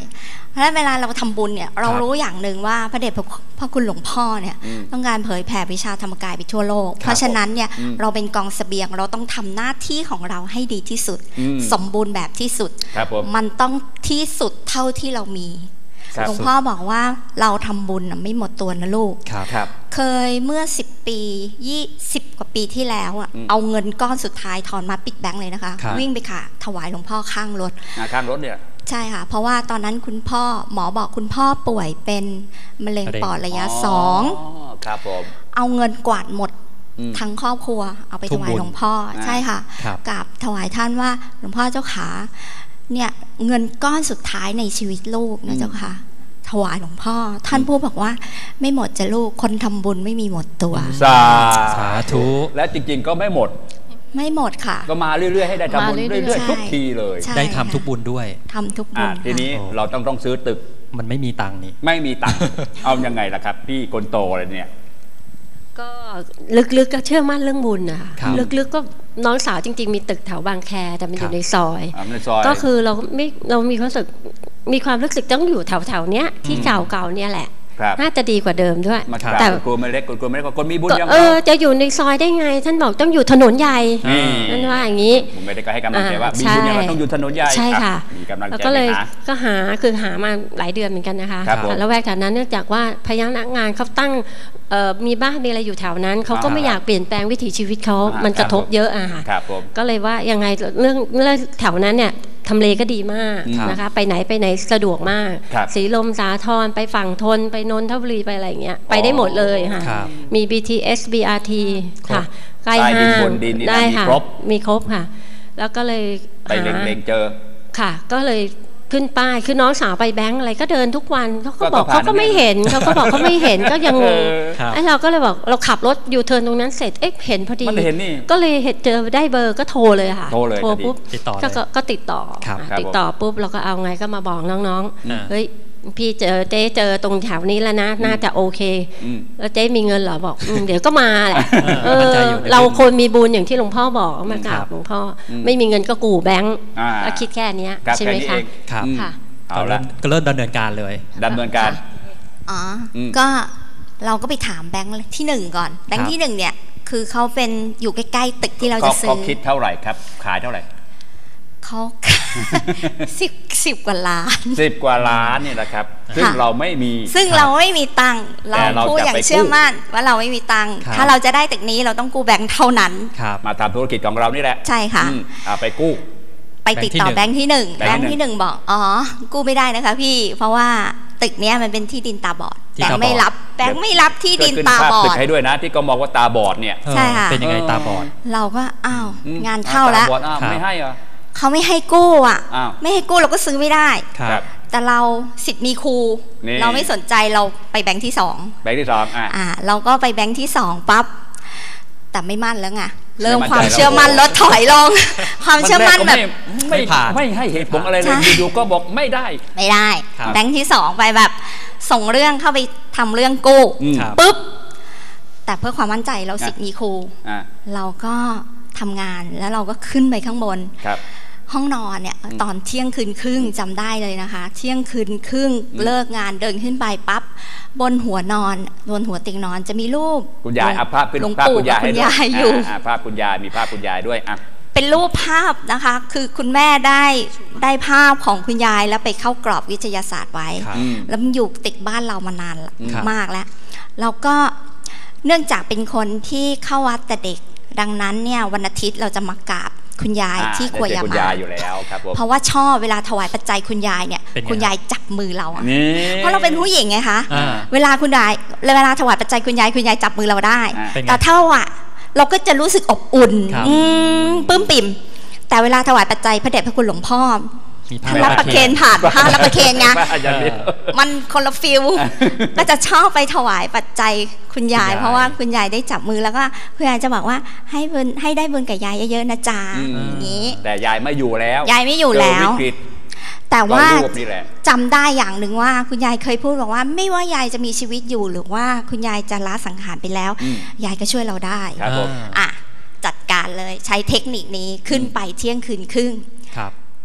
เพราะฉะนั้นเวลาเราทำบุญเนี่ยเรารู้อย่างหนึ่งว่าพระเดชพระคุณหลวงพ่อเนี่ยต้องการเผยแผ่วิชาธรรมกายไปทั่วโลกเพราะฉะนั้นเนี่ยเราเป็นกองเสบียงเราต้องทำหน้าที่ของเราให้ดีที่สุดสมบูรณ์แบบที่สุดมันต้องที่สุดเท่าที่เรามีหลวงพ่อบอกว่าเราทำบุญไม่หมดตัวนะลูกเคยเมื่อสิบปียี่สิบกว่าปีที่แล้วอ่ะเอาเงินก้อนสุดท้ายถอนมาปิดแบงค์เลยนะคะวิ่งไปค่ะถวายหลวงพ่อข้างรถข้างรถเนี่ยใช่ค่ะเพราะว่าตอนนั้นคุณพ่อหมอบอกคุณพ่อป่วยเป็นมะเร็งปอดระยะสองครับผมเอาเงินกวาดหมดทั้งครอบครัวเอาไปถวายหลวงพ่อใช่ค่ะกับถวายท่านว่าหลวงพ่อเจ้าขาเนี่ยเงินก้อนสุดท้ายในชีวิตลูกนะเจ้าค่ะถวายหลวงพ่อท่านพูดบอกว่าไม่หมดจะลูกคนทำบุญไม่มีหมดตัวสาธุและจริงๆก็ไม่หมดไม่หมดค่ะก็มาเรื่อยๆให้ได้ทำบุญเรื่อยๆทุกทีเลยได้ทำทุกบุญด้วยทำทุกบุญทีนี้เราต้องต้องซื้อตึกมันไม่มีตังค์นี่ไม่มีตังค์เอายังไงล่ะครับพี่คนโตอะไรเนี่ยก็ลึกๆก็เชื่อมั่นเรื่องบุญนะคะลึกๆก็น้องสาวจริงๆมีตึกแถวบางแคแต่มันอยู่ในซอยก็คือเราไม่เรามีความรู้สึกมีความรู้สึกต้องอยู่แถวๆเนี้ยที่เก่าๆเนี่ยแหละน่าจะดีกว่าเดิมด้วยแต่กลัวไม่เล็กกลัวไม่เล็กคนมีบุญยังเออจะอยู่ในซอยได้ไงท่านบอกต้องอยู่ถนนใหญ่นั่นว่าอย่างนี้ผมไม่ได้ก็ให้กำลังใจว่ามีบุญยังต้องอยู่ถนนใหญ่ใช่ค่ะมีกำลังใจก็เลยก็หาคือหามาหลายเดือนเหมือนกันนะคะแล้วแวกแถวนั้นเนื่องจากว่าพนักงานเขาตั้งมีบ้านมีอะไรอยู่แถวนั้นเขาก็ไม่อยากเปลี่ยนแปลงวิถีชีวิตเขามันกระทบเยอะอะค่ะก็เลยว่ายังไงเรื่องเรื่องแถวนั้นเนี่ยทำเลก็ดีมากนะคะไปไหนไปไหนสะดวกมากสีลมสาทรไปฝั่งทนไปนนทบุรีไปอะไรอย่างเงี้ยไปได้หมดเลยค่ะมี บี ที เอส บี อาร์ ที ค่ะใกล้ห้างได้ค่ะมีครบค่ะแล้วก็เลยไปเล็งๆเจอค่ะก็เลยขึ้นป้ายคือน้องสาวไปแบงค์อะไรก็เดินทุกวันเขาก็บอกเขาก็ไม่เห็นเขาก็บอกเขาไม่เห็นก็ยังงงไอ้เราก็เลยบอกเราขับรถยูเทิร์นตรงนั้นเสร็จเอ๊ะเห็นพอดีก็เลยเห็นเจอได้เบอร์ก็โทรเลยค่ะโทรเลยปุ๊บก็ก็ติดต่อติดต่อปุ๊บเราก็เอาไงก็มาบอกน้องๆเฮ้ยพี่เจอเจ๊เจอตรงแถวนี้แล้วนะน่าจะโอเคแล้วเจ๊มีเงินเหรอบอกเดี๋ยวก็มาแหละเราคนมีบุญอย่างที่หลวงพ่อบอกมากราบหลวงพ่อไม่มีเงินก็กู่แบงค์ก็คิดแค่นี้ใช่ไหมคะครับเอาละก็เริ่มดำเนินการเลยดำเนินการอ๋อก็เราก็ไปถามแบงค์ที่หนึ่งก่อนแบงค์ที่หนึ่งเนี่ยคือเขาเป็นอยู่ใกล้ๆตึกที่เราจะซื้อเขาคิดเท่าไหร่ครับขายเท่าไหร่เขาสิบสิบกว่าล้านสิบกว่าล้านนี่แหละครับซึ่งเราไม่มีซึ่งเราไม่มีตังค์เราพูดอย่างเชื่อมั่นว่าเราไม่มีตังค์ถ้าเราจะได้ตึกนี้เราต้องกู้แบงค์เท่านั้นมาทำธุรกิจของเรานี่แหละใช่ค่ะไปกู้ไปติดต่อแบงค์ที่หนึ่งแบงค์ที่หนึ่งบอกอ๋อกู้ไม่ได้นะคะพี่เพราะว่าตึกนี้มันเป็นที่ดินตาบอดแบงค์ไม่รับแบงค์ไม่รับที่ดินตาบอดตึกให้ด้วยนะที่ก็มองว่าตาบอดเนี่ยใช่ค่ะเป็นยังไงตาบอดเราก็อ้าวงานเข้าแล้วไม่ให้เหรอเขาไม่ให้กู้อ่ะไม่ให้กู้เราก็ซื้อไม่ได้แต่เราสิทธิ์มีครูเราไม่สนใจเราไปแบงค์ที่สองแบงค์ที่สองอ่าเราก็ไปแบงค์ที่สองปั๊บแต่ไม่มั่นแล้วไงเริ่มความเชื่อมั่นลดถอยลงความเชื่อมั่นแบบไม่ผ่านไม่ให้เหตุผลอะไรเลยอยู่ๆก็บอกไม่ได้ไม่ได้แบงค์ที่สองไปแบบส่งเรื่องเข้าไปทำเรื่องกู้ปุ๊บแต่เพื่อความมั่นใจเราสิทธิ์มีครูเราก็ทำงานแล้วเราก็ขึ้นไปข้างบนห้องนอนเนี่ยตอนเที่ยงคืนครึ่งจำได้เลยนะคะเที่ยงคืนครึ่งเลิกงานเดินขึ้นไปปั๊บบนหัวนอนบนหัวเตียงนอนจะมีรูปคุณยายภาพเป็นภาพคุณยายให้อยู่ภาพคุณยายมีภาพคุณยายด้วยอ่ะเป็นรูปภาพนะคะคือคุณแม่ได้ได้ภาพของคุณยายแล้วไปเข้ากรอบวิทยาศาสตร์ไว้แล้วมันอยู่ติดบ้านเรามานานมากแล้วแล้วก็เนื่องจากเป็นคนที่เข้าวัดแต่เด็กดังนั้นเนี่ยวันอาทิตย์เราจะมากราบคุณยายที่ครัวยามาเพราะว่าชอบเวลาถวายปัจจัยคุณยายเนี่ยคุณยายจับมือเราเพราะเราเป็นผู้หญิงไงคะเวลาคุณยายเวลาถวายปัจจัยคุณยายคุณยายจับมือเราได้แต่เท่าอ่ะเราก็จะรู้สึกอบอุ่นปลื้มปิ่มแต่เวลาถวายปัจจัยพระเดชพระคุณหลวงพ่อท่านรับประเคนผ่านผ้ารับประเคนไงมันคนละฟิลก็จะชอบไปถวายปัจจัยคุณยายเพราะว่าคุณยายได้จับมือแล้วก็คุณยายจะบอกว่าให้บุญให้ได้บุญกับยายเยอะๆนะจ๊ะอย่างนี้แต่ยายไม่อยู่แล้วยายไม่อยู่แล้วแต่ว่าจำได้อย่างหนึ่งว่าคุณยายเคยพูดบอกว่าไม่ว่ายายจะมีชีวิตอยู่หรือว่าคุณยายจะละสังขารไปแล้วยายก็ช่วยเราได้อ่ะจัดการเลยใช้เทคนิคนี้ขึ้นไปเที่ยงคืนครึ่ง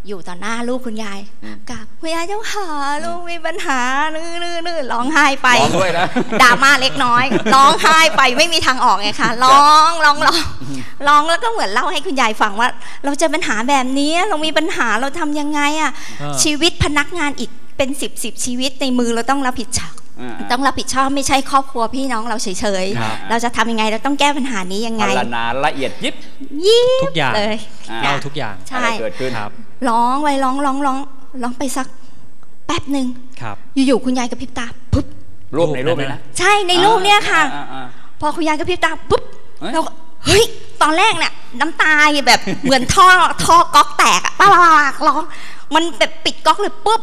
อยู่ต่อหน้าลูกคุณยายกับคุณยายเจ้าขาลูกมีปัญหานื่อนื่อร้องไห้ไปร้องด้วยนะดราม่าเล็กน้อยร้องไห้ไปไม่มีทางออกไงคะร้องร้องร้องร้องแล้วก็เหมือนเล่าให้คุณยายฟังว่าเราเจอปัญหาแบบนี้เรามีปัญหาเราทำยังไงอ่ะชีวิตพนักงานอีกเป็นสิบสิบชีวิตในมือเราต้องรับผิดชอบต้องรับผิดชอบไม่ใช่ครอบครัวพี่น้องเราเฉยๆเราจะทำยังไงเราต้องแก้ปัญหานี้ยังไงพรรณนาละเอียดยิบยิบทุกอย่างเลยเล่าทุกอย่างใช่เกิดขึ้นครับร้องไว้ร้องร้องร้องร้องไปสักแป๊บหนึ่งอยู่ๆคุณยายกระพริบตาปุ๊บรูปในรูปเลยนะใช่ในรูปเนี่ยค่ะพอคุณยายกระพริบตาปุ๊บเราเฮ้ยตอนแรกเนี่ยน้ำตาแบบเหมือนท่อท่อก๊อกแตกอะป้าร้องมันแบบปิดก๊อกเลยปุ๊บ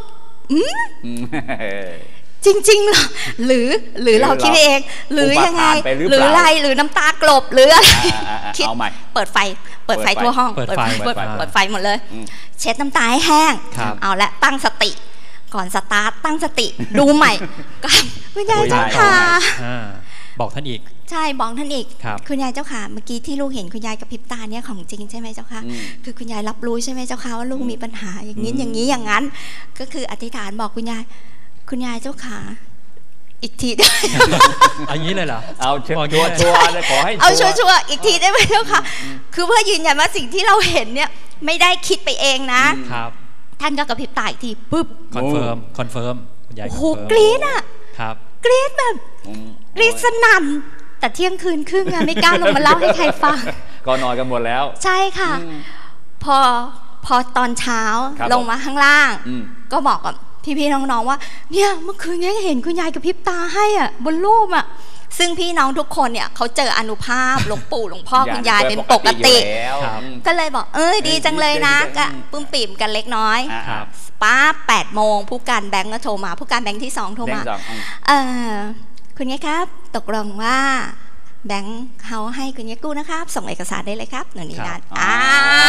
จริงๆเหรอหรือหรือเราคิดเองหรือยังไงหรืออะไรหรือน้ำตากลบหรืออะไรคิดเปิดไฟเปิดไฟทั่วห้องเปิดไฟเปิดไฟหมดเลยเช็ดน้ำตาให้แห้งเอาละตั้งสติก่อนสตาร์ทตั้งสติดูใหม่ก็คุณยายเจ้าค่ะบอกท่านอีกใช่บอกท่านอีกคุณยายเจ้าค่ะเมื่อกี้ที่ลูกเห็นคุณยายกับพริบตาเนี่ยของจริงใช่ไหมเจ้าค่ะคือคุณยายรับรู้ใช่ไหมเจ้าค่ะว่าลูกมีปัญหาอย่างนี้อย่างนี้อย่างนั้นก็คืออธิษฐานบอกคุณยายคุณยายเจ้าค่ะอีกทีได้อันนี้เลยเหรอเอาชัวร์ชัวร์เลยขอให้เอาชัวร์ชัวร์อีกทีได้ไหมเจ้าค่ะคือเพื่อยืนยันว่าสิ่งที่เราเห็นเนี่ยไม่ได้คิดไปเองนะครับท่านก็กระพริบตาอีกทีปุ๊บคอนเฟิร์มคอนเฟิร์มคุณยายโอ้โหกรี๊ดอ่ะครับกรี๊ดแบบกรี๊ดสนั่นแต่เที่ยงคืนครึ่งอะไม่กล้าลงมาเล่าให้ใครฟังก็นอนกันหมดแล้วใช่ค่ะพอพอตอนเช้าลงมาข้างล่างก็บอกกับพี่ๆน้องๆว่าเนี่ยเมื่อคืนนี้เห็นคุณยายกระพริบตาให้อ่ะบนรูปอ่ะซึ่งพี่น้องทุกคนเนี่ยเขาเจออานุภาพหลวงปู่หลวงพ่อคุณยายเป็นปกติก็เลยบอกเอ้ยดีจังเลยนะก็ปึ้มปิ่มกันเล็กน้อยป้าแปดโมงผู้การแบงก์ก็โทรมาผู้การแบงก์ที่สองโทรมาเออคุณยายครับตกลงว่าแบงค์เขาให้คุณยายกู้นะครับส่งเอกสารได้เลยครับหนูนี่นั่นอ่า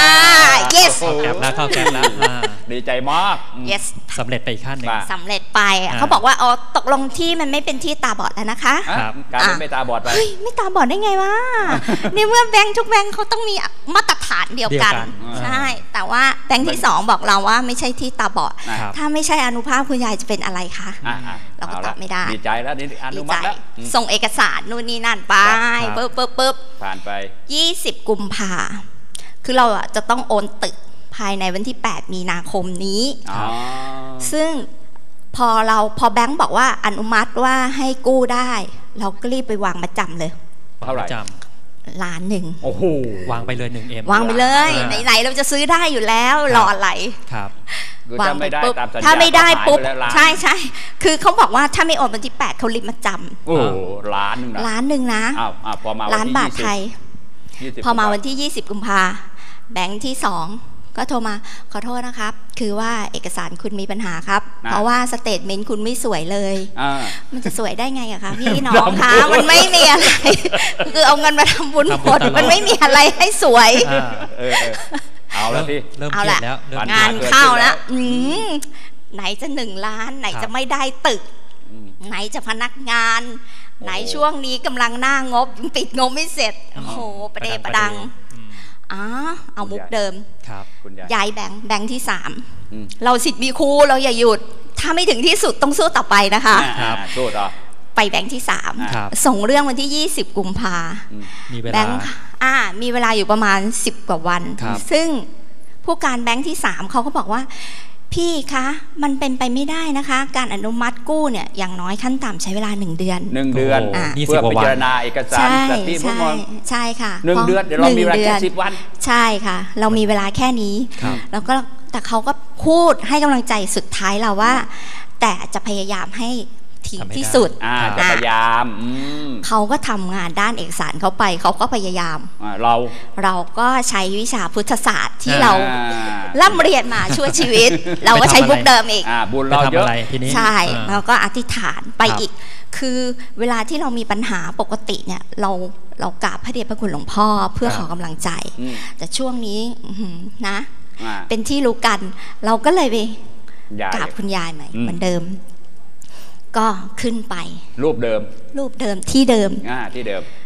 yes เข้าแก๊ปแล้วเข้าแก๊ปแล้วดีใจมาก yes สำเร็จไปอีกขั้นหนึ่งสำเร็จไปเขาบอกว่าอ๋อตกลงที่มันไม่เป็นที่ตาบอดแล้วนะคะการไม่ตาบอดไปเฮ้ยไม่ตาบอดได้ไงวะในเมื่อแบงค์ทุกแบงค์เขาต้องมีมาตรฐานเดียวกันใช่แต่ว่าแบงค์ที่สองบอกเราว่าไม่ใช่ที่ตาบอดถ้าไม่ใช่อานุภาพคุณยายจะเป็นอะไรคะเราก็ตอบไม่ได้ดีใจแล้วนี่อนุมัติแล้วส่งเอกสารนู่นนี่นั่นไปปึ๊บปึ๊บปึ๊บผ่านไปยี่สิบกุมภาคือเราอ่ะจะต้องโอนตึกภายในวันที่แปดมีนาคมนี้ซึ่งพอเราพอแบงค์บอกว่าอนุมัติว่าให้กู้ได้เราก็รีบไปวางมาจำเลยเท่าไหร่ล้านหนึ่งโอ้โหวางไปเลยหนึ่งเอ็มวางไปเลยไหนๆเราจะซื้อได้อยู่แล้วรออะไรครับวางไปปุ๊บถ้าไม่ได้ปุ๊บใช่ใช่คือเขาบอกว่าถ้าไม่โอนวันที่แปดเขารีบมาจำโอ้ล้านหนึ่งนะล้านหนึ่งนะอ้าวพอมาล้านบาทไทยพอมาวันที่ยี่สิบกุมภาแบงค์ที่สองก็โทรมาขอโทษนะครับคือว่าเอกสารคุณมีปัญหาครับเพราะว่าสเตทเมนต์คุณไม่สวยเลยมันจะสวยได้ไงอะคะพี่น้องคะมันไม่มีอะไรคือเอาเงินมาทำบุญหมดมันไม่มีอะไรให้สวยเอาแล้วที่เริ่มเครียดแล้วงานเข้าแล้วไหนจะหนึ่งล้านไหนจะไม่ได้ตึกไหนจะพนักงานไหนช่วงนี้กำลังหน้างบปิดงบไม่เสร็จโอ้โหประเดประดังอ๋อเอามุกเดิมย้ายแบงค์แบงค์ที่สามเราสิทธิ์มีครูเราอย่าหยุดถ้าไม่ถึงที่สุดต้องสู้ต่อไปนะคะสู้ต่อไปแบงค์ที่สามส่งเรื่องวันที่ยี่สิบกุมภาแบงค์อ่ามีเวลาอยู่ประมาณสิบกว่าวันซึ่งผู้การแบงค์ที่สามเขาก็บอกว่าพี่คะมันเป็นไปไม่ได้นะคะการอนุมัติกู้เนี่ยอย่างน้อยขั้นต่ำใช้เวลาหนึ่งเดือนหนึ่งเดือนเพื่อพิจารณาเอกสารแบบที่พวกเราใช่ค่ะหนึ่งเดือนเดี๋ยวเรามีเวลาแค่สิบวันใช่ค่ะเรามีเวลาแค่นี้แล้วก็แต่เขาก็พูดให้กำลังใจสุดท้ายเราว่าแต่จะพยายามให้ถึงที่สุดจะพยายามเขาก็ทำงานด้านเอกสารเขาไปเขาก็พยายามเราเราก็ใช้วิชาพุทธศาสตร์ที่เราล่ำเรียนมาช่วยชีวิตเราก็ใช้บุกเดิมอีกบุญเราเยอะใช่แล้วก็อธิษฐานไปอีกคือเวลาที่เรามีปัญหาปกติเนี่ยเราเรากราบพระเดชพระคุณหลวงพ่อเพื่อขอกำลังใจแต่ช่วงนี้นะเป็นที่รู้กันเราก็เลยไปกราบคุณยายใหม่เหมือนเดิมก็ขึ้นไปรูปเดิมรูปเดิมที่เดิมอ่าที่เดิม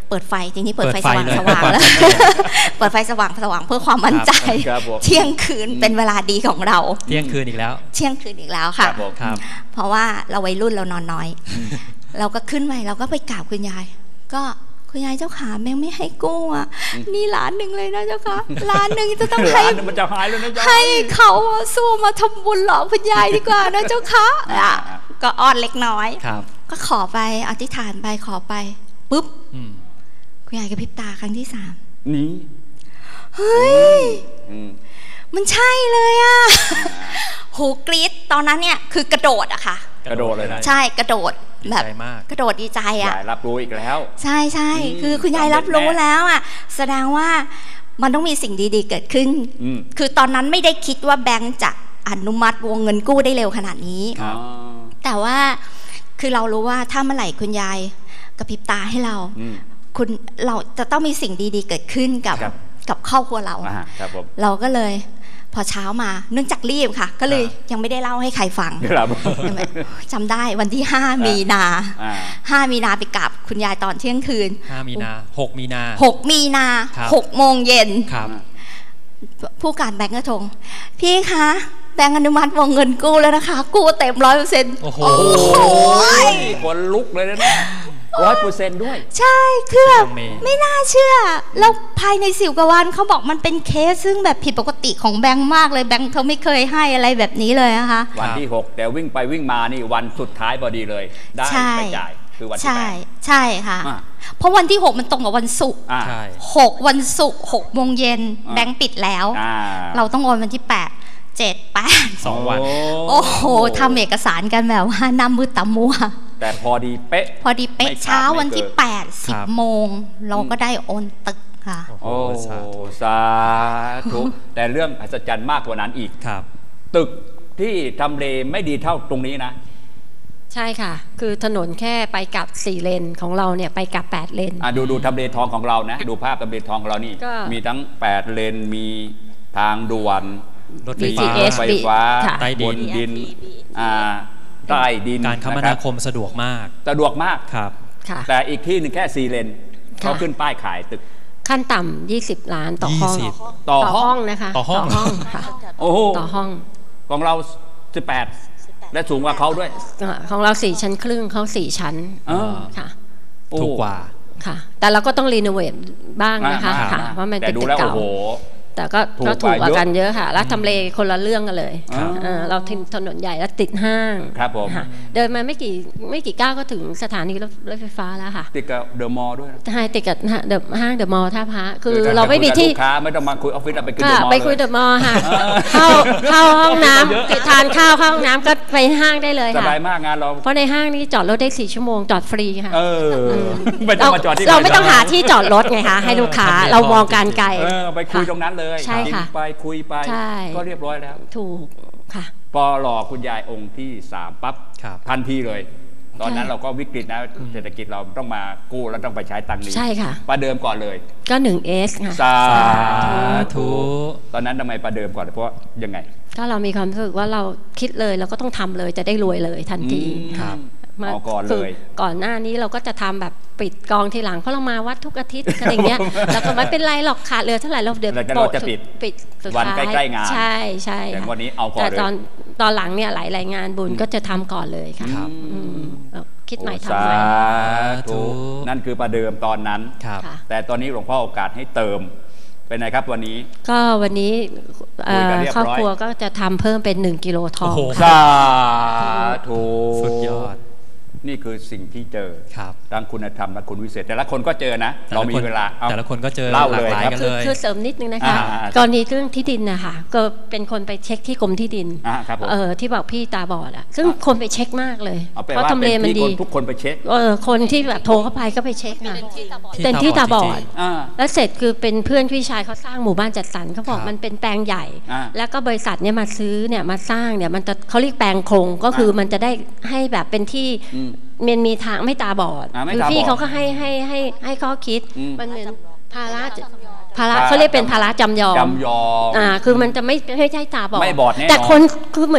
เปิดไฟทีนี้เปิดไฟสว่างสว่างแล้วเปิดไฟสว่างสว่างเพื่อความมั่นใจเที่ยงคืนเป็นเวลาดีของเราเที่ยงคืนอีกแล้วเที่ยงคืนอีกแล้วค่ะเพราะว่าเราวัยรุ่นเรานอนน้อยเราก็ขึ้นไปเราก็ไปกราบคุณยายก็คุณยายเจ้าขาแม่ไม่ให้กู้อ่ะนี่ล้านหนึ่งเลยนะเจ้าค่ะล้านหนึ่งจะต้องให้มันจะหายเลยนะให้เขาสู้มาทำบุญหลอกคุณยายดีกว่านะเจ้าค่ะก็อ้อนเล็กน้อยก็ขอไปอธิษฐานไปขอไปปุ๊บคุณยายกระพริบตาครั้งที่สามนี่เฮ้ยมันใช่เลยอ่ะโหกรี๊ดตอนนั้นเนี่ยคือกระโดดอะค่ะกระโดดเลยนะใช่กระโดดแบบกระโดดดีใจอ่ะรับรู้อีกแล้วใช่ใช่คือคุณยายรับรู้แล้วอ่ะแสดงว่ามันต้องมีสิ่งดีๆเกิดขึ้นคือตอนนั้นไม่ได้คิดว่าแบงค์จะอนุมัติวงเงินกู้ได้เร็วขนาดนี้แต่ว่าคือเรารู้ว่าถ้าเมื่อไหร่คุณยายกระพริบตาให้เราคุณเราจะต้องมีสิ่งดีๆเกิดขึ้นกับกับครอบครัวเราเราก็เลยพอเช้ามาเนื่องจากรีบค่ะก็เลยยังไม่ได้เล่าให้ใครฟังจำได้วันที่ห้ามีนาห้ามีนาไปกราบคุณยายตอนเที่ยงคืนห้ามีนาหกมีนาหกมีนาหกโมงเย็นผู้การแบงก์กระทงพี่คะแบงก์อนุมัติวงเงินกู้แล้วนะคะกู้เต็มร้อยเปอร์เซ็นต์โอ้โหคนลุกเลยนะเนี่ยร้อยเปอร์เซ็นต์ด้วยใช่คือแบบไม่น่าเชื่อแล้วภายในสิบกว่าวันเขาบอกมันเป็นเคสซึ่งแบบผิดปกติของแบงค์มากเลยแบงค์เขาไม่เคยให้อะไรแบบนี้เลยนะคะวันที่หกแต่วิ่งไปวิ่งมานี่วันสุดท้ายพอดีเลยได้ไปจ่ายคือวันที่แปดใช่ค่ะเพราะวันที่หกมันตรงกับวันศุกร์หกวันศุกร์หกโมงเย็นแบงค์ปิดแล้วเราต้องโอนวันที่แปดเจ็ดแปดสองวันโอ้โหทำเอกสารกันแบบว่าน้ำมือตามัวแต่พอดีเป๊ะพอดีเป๊ะเช้าวันที่แปดสิบโมงเราก็ได้โอนตึกค่ะโอ้สาธุแต่เรื่องอัศจรรย์มากกว่านั้นอีกครับตึกที่ทำเลไม่ดีเท่าตรงนี้นะใช่ค่ะคือถนนแค่ไปกลับสี่เลนของเราเนี่ยไปกลับแปดเลนอ่ะดูดูทำเลทองของเรานะดูภาพทำเลทองของเรานี่มีทั้งแปดเลนมีทางด่วนรถไฟฟ้าใต้ดินดินอ่าใต้ดินการคมนาคมสะดวกมากสะดวกมากครับแต่อีกที่หนึ่งแค่สี่เลนเขาขึ้นป้ายขายตึกขั้นต่ำยี่สิบล้านต่อห้องต่อห้องนะคะต่อห้องค่ะโอ้โหต่อห้องของเราสิบแปดและสูงกว่าเขาด้วยของเราสี่ชั้นครึ่งเขาสี่ชั้นค่ะถูกกว่าค่ะแต่เราก็ต้องรีโนเวทบ้างนะคะค่ะเพราะมันเป็นตึกเก่าแต่ก็ก็ถูกกว่ากันเยอะค่ะแล้วทำเลคนละเรื่องกันเลยเราถนนใหญ่แล้วติดห้างครับผมเดินมาไม่กี่ไม่กี่ก้าวก็ถึงสถานีรถไฟฟ้าแล้วค่ะติดกับเดอะมอลล์ด้วยใช่ติดกับเดอะห้างเดอะมอลล์ท่าพระคือเราไม่มีที่ไม่ต้องมาคุยออฟฟิศไปคุยเดอะมอลล์ไปคุยเดอะมอลล์ค่ะเข้าเข้าห้องน้ำทานข้าวเข้าห้องน้ำก็ไปห้างได้เลยค่ะสบายมากงานเราเพราะในห้างนี้จอดรถได้สี่ชั่วโมงจอดฟรีค่ะไม่ต้องมาจอดที่เราไม่ต้องหาที่จอดรถไงคะให้ลูกค้าเรามองการไกลไปคุยตรงนั้นเลยใช่ค่ะไปคุยไปก็เรียบร้อยแล้วถูกค่ะพอหล่อคุณยายองค์ที่สามปั๊บทันทีเลยตอนนั้นเราก็วิกฤตนะเศรษฐกิจเราต้องมากู้แล้วต้องไปใช้ตังค์นี้ใช่ค่ะประเดิมก่อนเลยก็หนึ่งเอสค่ะสาธุตอนนั้นทำไมประเดิมก่อนเพราะยังไงก็เรามีความรู้สึกว่าเราคิดเลยเราก็ต้องทำเลยจะได้รวยเลยทันทีครับมาก่อนเลยก่อนหน้านี้เราก็จะทำแบบปิดกองทีหลังเพราะเรามาวัดทุกอาทิตย์อะไรเงี้ยแล้วก็ไม่เป็นไรหรอกขาดเหลือเท่าไหร่เราเดี๋ยวโปะจะปิดปิดวันใกล้ๆงานใช่ใช่แต่วันนี้เอาก่อนเลยแต่ตอนตอนหลังเนี่ยหลายรายงานบุญก็จะทำก่อนเลยค่ะคิดใหม่ทำใหม่นั่นคือประเดิมตอนนั้นแต่ตอนนี้หลวงพ่อโอกาสให้เติมเป็นไงครับวันนี้ก็วันนี้ครอบครัวก็จะทำเพิ่มเป็นหนึ่งกิโลทองสาธุสุดยอดนี่คือสิ่งที่เจอทั้งคุณธรรมและคุณวิเศษแต่ละคนก็เจอนะเรามีเวลาแต่ละคนก็เจอเล่าเลยกันเลยคือเสริมนิดนึงนะคะกรณีเรื่องที่ดินนะคะก็เป็นคนไปเช็คที่กรมที่ดินเออที่บอกพี่ตาบอดอ่ะซึ่งคนไปเช็คมากเลยเพราะทำเลมันดีทุกคนไปเช็คเออคนที่แบบโทรเข้าไปก็ไปเช็คค่ะเป็นที่ตาบอดแล้วเสร็จคือเป็นเพื่อนพี่ชายเขาสร้างหมู่บ้านจัดสรรเขาบอกมันเป็นแปลงใหญ่แล้วก็บริษัทเนี่ยมาซื้อเนี่ยมาสร้างเนี่ยมันจะเขาเรียกแปลงโครงก็คือมันจะได้ให้แบบเป็นที่มันมีทางไม่ตาบอดคือพี่เขาก็ให้ให้ให้ให้ข้อคิดมันเป็นภาระภาระเขาเรียกเป็นภาระจำยอมจำยอมอ่าคือมันจะไม่ไม่ใช่ตาบอดไม่บอดแน่แต่คนคือเหมือนกับ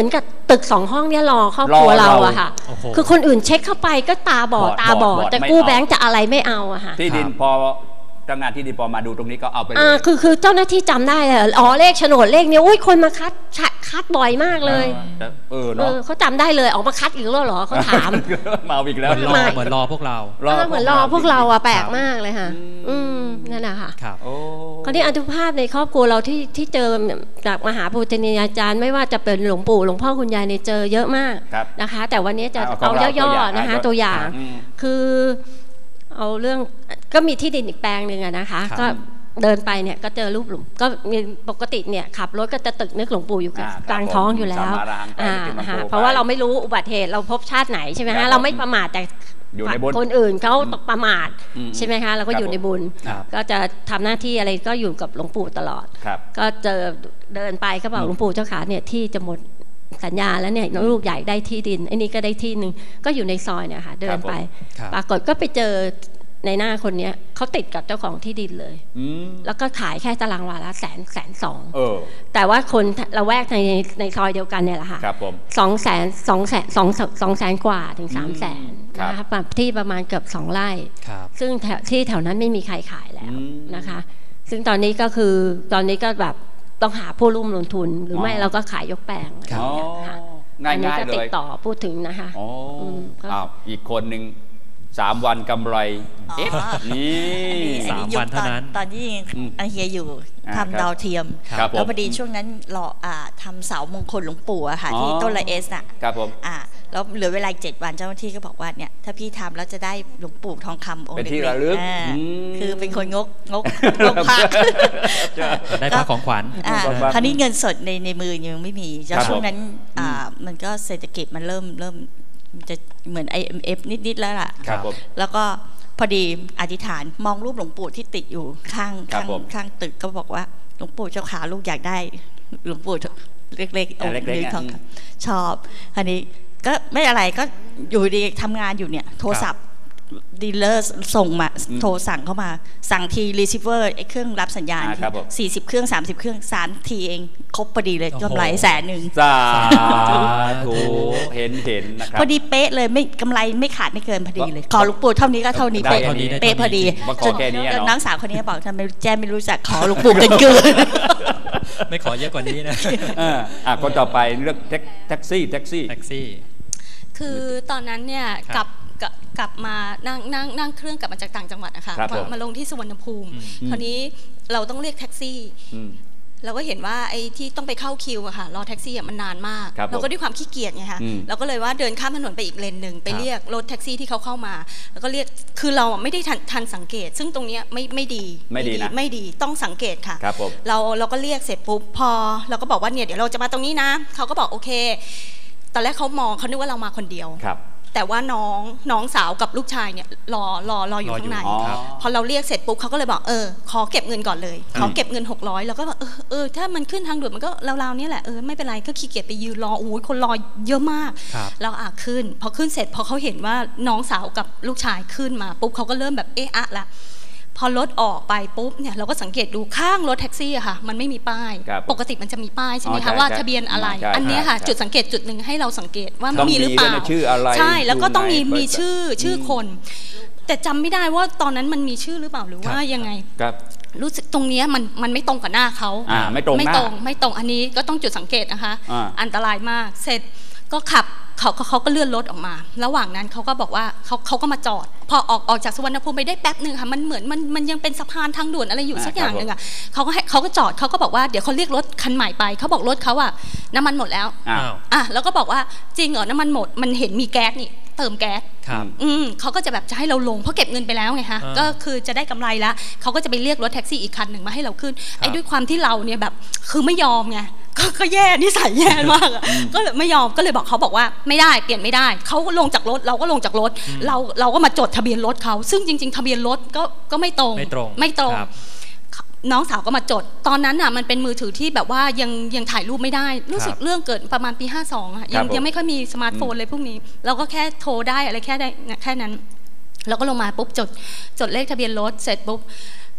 ตึกสองห้องเนี่ยรอครอบครัวเราอะค่ะคือคนอื่นเช็คเข้าไปก็ตาบอดตาบอดแต่กู้แบงค์จะอะไรไม่เอาอะค่ะที่ดินพอเจ้างานที่ดินพอมาดูตรงนี้ก็เอาไปเลยอ่าคือคือเจ้าหน้าที่จำได้เลยอ๋อเลขโฉนดเลขนี้อุ้ยคนมาคัดคัดบ่อยมากเลยเออเนาะเขาจำได้เลยออกมาคัดอีกแล้วเหรอเขาถามมาอีกแล้วเหมือนรอพวกเราเหมือนรอพวกเราอะแปลกมากเลยค่ะอืมนั่นแหละค่ะครับคราวนี้อัตภาพในครอบครัวเราที่ที่เจอจากมหาปูชนียาจารย์ไม่ว่าจะเป็นหลวงปู่หลวงพ่อคุณยายเนี่ยเจอเยอะมากนะคะแต่วันนี้จะเอาย่อๆนะคะตัวอย่างคือเอาเรื่องก็มีที่ดินอีกแปลงหนึ่งนะคะก็เดินไปเนี่ยก็เจอรูปหลวงก็มีปกติเนี่ยขับรถก็จะตึกนึกหลวงปู่อยู่กลางท้องอยู่แล้วอ่าเพราะว่าเราไม่รู้อุบัติเหตุเราพบชาติไหนใช่ไหมฮะเราไม่ประมาทแต่คนอื่นเขาประมาทใช่ไหมคะเราก็อยู่ในบุญก็จะทำหน้าที่อะไรก็อยู่กับหลวงปู่ตลอดก็เจอเดินไปก็บอกหลวงปู่เจ้าขาเนี่ยที่จะหมดสัญญาแล้วเนี่ยลูกใหญ่ได้ที่ดินไอ้นี่ก็ได้ที่หนึ่งก็อยู่ในซอยเนี่ยค่ะเดินไปปรากฏก็ไปเจอในหน้าคนนี้เขาติดกับเจ้าของที่ดินเลยแล้วก็ขายแค่ตารางวาละแสนแสนสองแต่ว่าคนละแวกในในซอยเดียวกันเนี่ยแหละค่ะสองแสนสองแสนสองสองแสนกว่าถึงสามแสนนะคะที่ประมาณเกือบสองไร่ซึ่งที่แถวนั้นไม่มีใครขายแล้วนะคะซึ่งตอนนี้ก็คือตอนนี้ก็แบบต้องหาผู้ร่วมลงทุนหรือไม่เราก็ขายยกแปลงง่ายๆเลยติดต่อพูดถึงนะคะอ้าวอีกคนหนึ่งสามวันกำไรเอ๊ะนี่สามวันเท่านั้นตอนที่อันเฮียอยู่ทำดาวเทียมแล้วพอดีช่วงนั้นเราทำเสามงคลหลวงปู่อะค่ะที่ต้นละเอสน่ะครับผมอ่าแล้วเหลือเวลาเจ็ดวันเจ้าหน้าที่ก็บอกว่าเนี่ยถ้าพี่ทำแล้วจะได้หลวงปู่ทองคำองค์เล็กๆเป็นที่ระลึกคือเป็นคนงกงกงกพักได้พระของขวัญคราวนี้เงินสดในในมือยังไม่มีแล้วช่วงนั้นอ่ามันก็เศรษฐกิจมันเริ่มเริ่มจะเหมือน ไอ เอ็ม เอฟ นิดๆแล้วล่ะแล้วก็พอดีอธิษฐานมองรูปหลวงปู่ที่ติดอยู่ข้างข้างข้างตึกก็บอกว่าหลวงปู่เจ้าขาลูกอยากได้หลวงปู่เล็กๆองค์นี้ทองชอบอันนี้ก็ไม่อะไรก็อยู่ดีทำงานอยู่เนี่ยโทรศัพท์ดีลเลอร์ส่งมาโทรสั่งเข้ามาสั่งทีรีเซิเวอร์ไอ้เครื่องรับสัญญาณสี่สิบเครื่องสามสิบเครื่องสามทีเองครบพอดีเลยกำไรแสนหนึ่งสาธุเห็นเห็นนะครับพอดีเป๊ะเลยไม่กำไรไม่ขาดไม่เกินพอดีเลยขอหลวงปู่เท่านี้ก็เท่านี้เป๊ะเป๊ะพอดีจนน้องสาวคนนี้บอกทำไมแจ้ไม่รู้จักขอหลวงปู่กันเกินไม่ขอเยอะกว่านี้นะอ่าคนต่อไปเลือกแท็กซี่แท็กซี่แท็กซี่คือตอนนั้นเนี่ยกับกลับมานั่งนั่งนั่งเครื่องกลับมาจากต่างจังหวัดนะคะมาลงที่สุวรรณภูมิคราวนี้เราต้องเรียกแท็กซี่เราก็เห็นว่าไอ้ที่ต้องไปเข้าคิวอะค่ะรอแท็กซี่มันนานมากเราก็ด้วยความขี้เกียจไงคะเราก็เลยว่าเดินข้ามถนนไปอีกเลนหนึ่งไปเรียกรถแท็กซี่ที่เขาเข้ามาแล้วก็เรียกคือเราไม่ได้ทันสังเกตซึ่งตรงนี้ไม่ไม่ดีไม่ดีนะไม่ดีต้องสังเกตค่ะเราเราก็เรียกเสร็จปุ๊บพอเราก็บอกว่าเนี่ยเดี๋ยวเราจะมาตรงนี้นะเขาก็บอกโอเคตอนแรกเขามองเขานึกว่าเรามาคนเดียวแต่ว่าน้องน้องสาวกับลูกชายเนี่ยรอรอรออยู่ข้างในพอเราเรียกเสร็จปุ๊บเขาก็เลยบอกเออขอเก็บเงินก่อนเลยขอเก็บเงินหกร้อยแล้วก็เออเออถ้ามันขึ้นทางด่วนมันก็ราวๆนี้แหละเออไม่เป็นไรก็ขี้เกียจไปยืนรอโอ้ยคนรอเยอะมากเราอ่ะขึ้นพอขึ้นเสร็จพอเขาเห็นว่าน้องสาวกับลูกชายขึ้นมาปุ๊บเขาก็เริ่มแบบเอะอะละพอรถออกไปปุ๊บเนี่ยเราก็สังเกตดูข้างรถแท็กซี่อะค่ะมันไม่มีป้ายปกติมันจะมีป้ายใช่ไหมคะว่าทะเบียนอะไรอันนี้ค่ะจุดสังเกตจุดหนึ่งให้เราสังเกตว่ามีหรือเปล่าใช่แล้วก็ต้องมีมีชื่อชื่อคนแต่จำไม่ได้ว่าตอนนั้นมันมีชื่อหรือเปล่าหรือว่ายังไงรู้สึกตรงนี้มันมันไม่ตรงกับหน้าเขาไม่ตรงไม่ตรงไม่ตรงอันนี้ก็ต้องจุดสังเกตนะคะอันตรายมากเสร็จก็ขับเขาเขาก็เลื่อนรถออกมาระหว่างนั้นเขาก็บอกว่าเขาเขาก็มาจอดพอออกออกจากสุวรรณภูมิไปได้แป๊บหนึ่งค่ะมันเหมือนมันมันยังเป็นสะพานทางด่วนอะไรอยู่สักอย่างหนึ่งอ่ะเขาก็ให้เขาก็จอดเขาก็บอกว่าเดี๋ยวเขาเรียกรถคันใหม่ไปเขาบอกรถเขาอ่ะน้ำมันหมดแล้วอ่ะแล้วก็บอกว่าจริงเหรอน้ำมันหมดมันเห็นมีแก๊สนี่เติมแก๊สอืมเขาก็จะแบบจะให้เราลงเพราะเก็บเงินไปแล้วไงคะก็คือจะได้กำไรแล้วเขาก็จะไปเรียกรถแท็กซี่อีกคันหนึ่งมาให้เราขึ้นไอ้ด้วยความที่เราเนี่ยแบบคือไม่ยอมไงก็แย่นิสัยแย่มากก็เลยไม่ยอมก็เลยบอกเขาบอกว่าไม่ได้เปลี่ยนไม่ได้เขาลงจากรถเราก็ลงจากรถเราเราก็มาจดทะเบียนรถเขาซึ่งจริงๆทะเบียนรถก็ก็ไม่ตรงไม่ตรงไม่ตรงน้องสาวก็มาจดตอนนั้นน่ะมันเป็นมือถือที่แบบว่ายังยังถ่ายรูปไม่ได้รู้สึกเรื่องเกิดประมาณปีห้าสองอ่ะยังยังไม่ค่อยมีสมาร์ทโฟนเลยพวกนี้เราก็แค่โทรได้อะไรแค่ได้แค่นั้นเราก็ลงมาปุ๊บจดจดเลขทะเบียนรถเสร็จปุ๊บ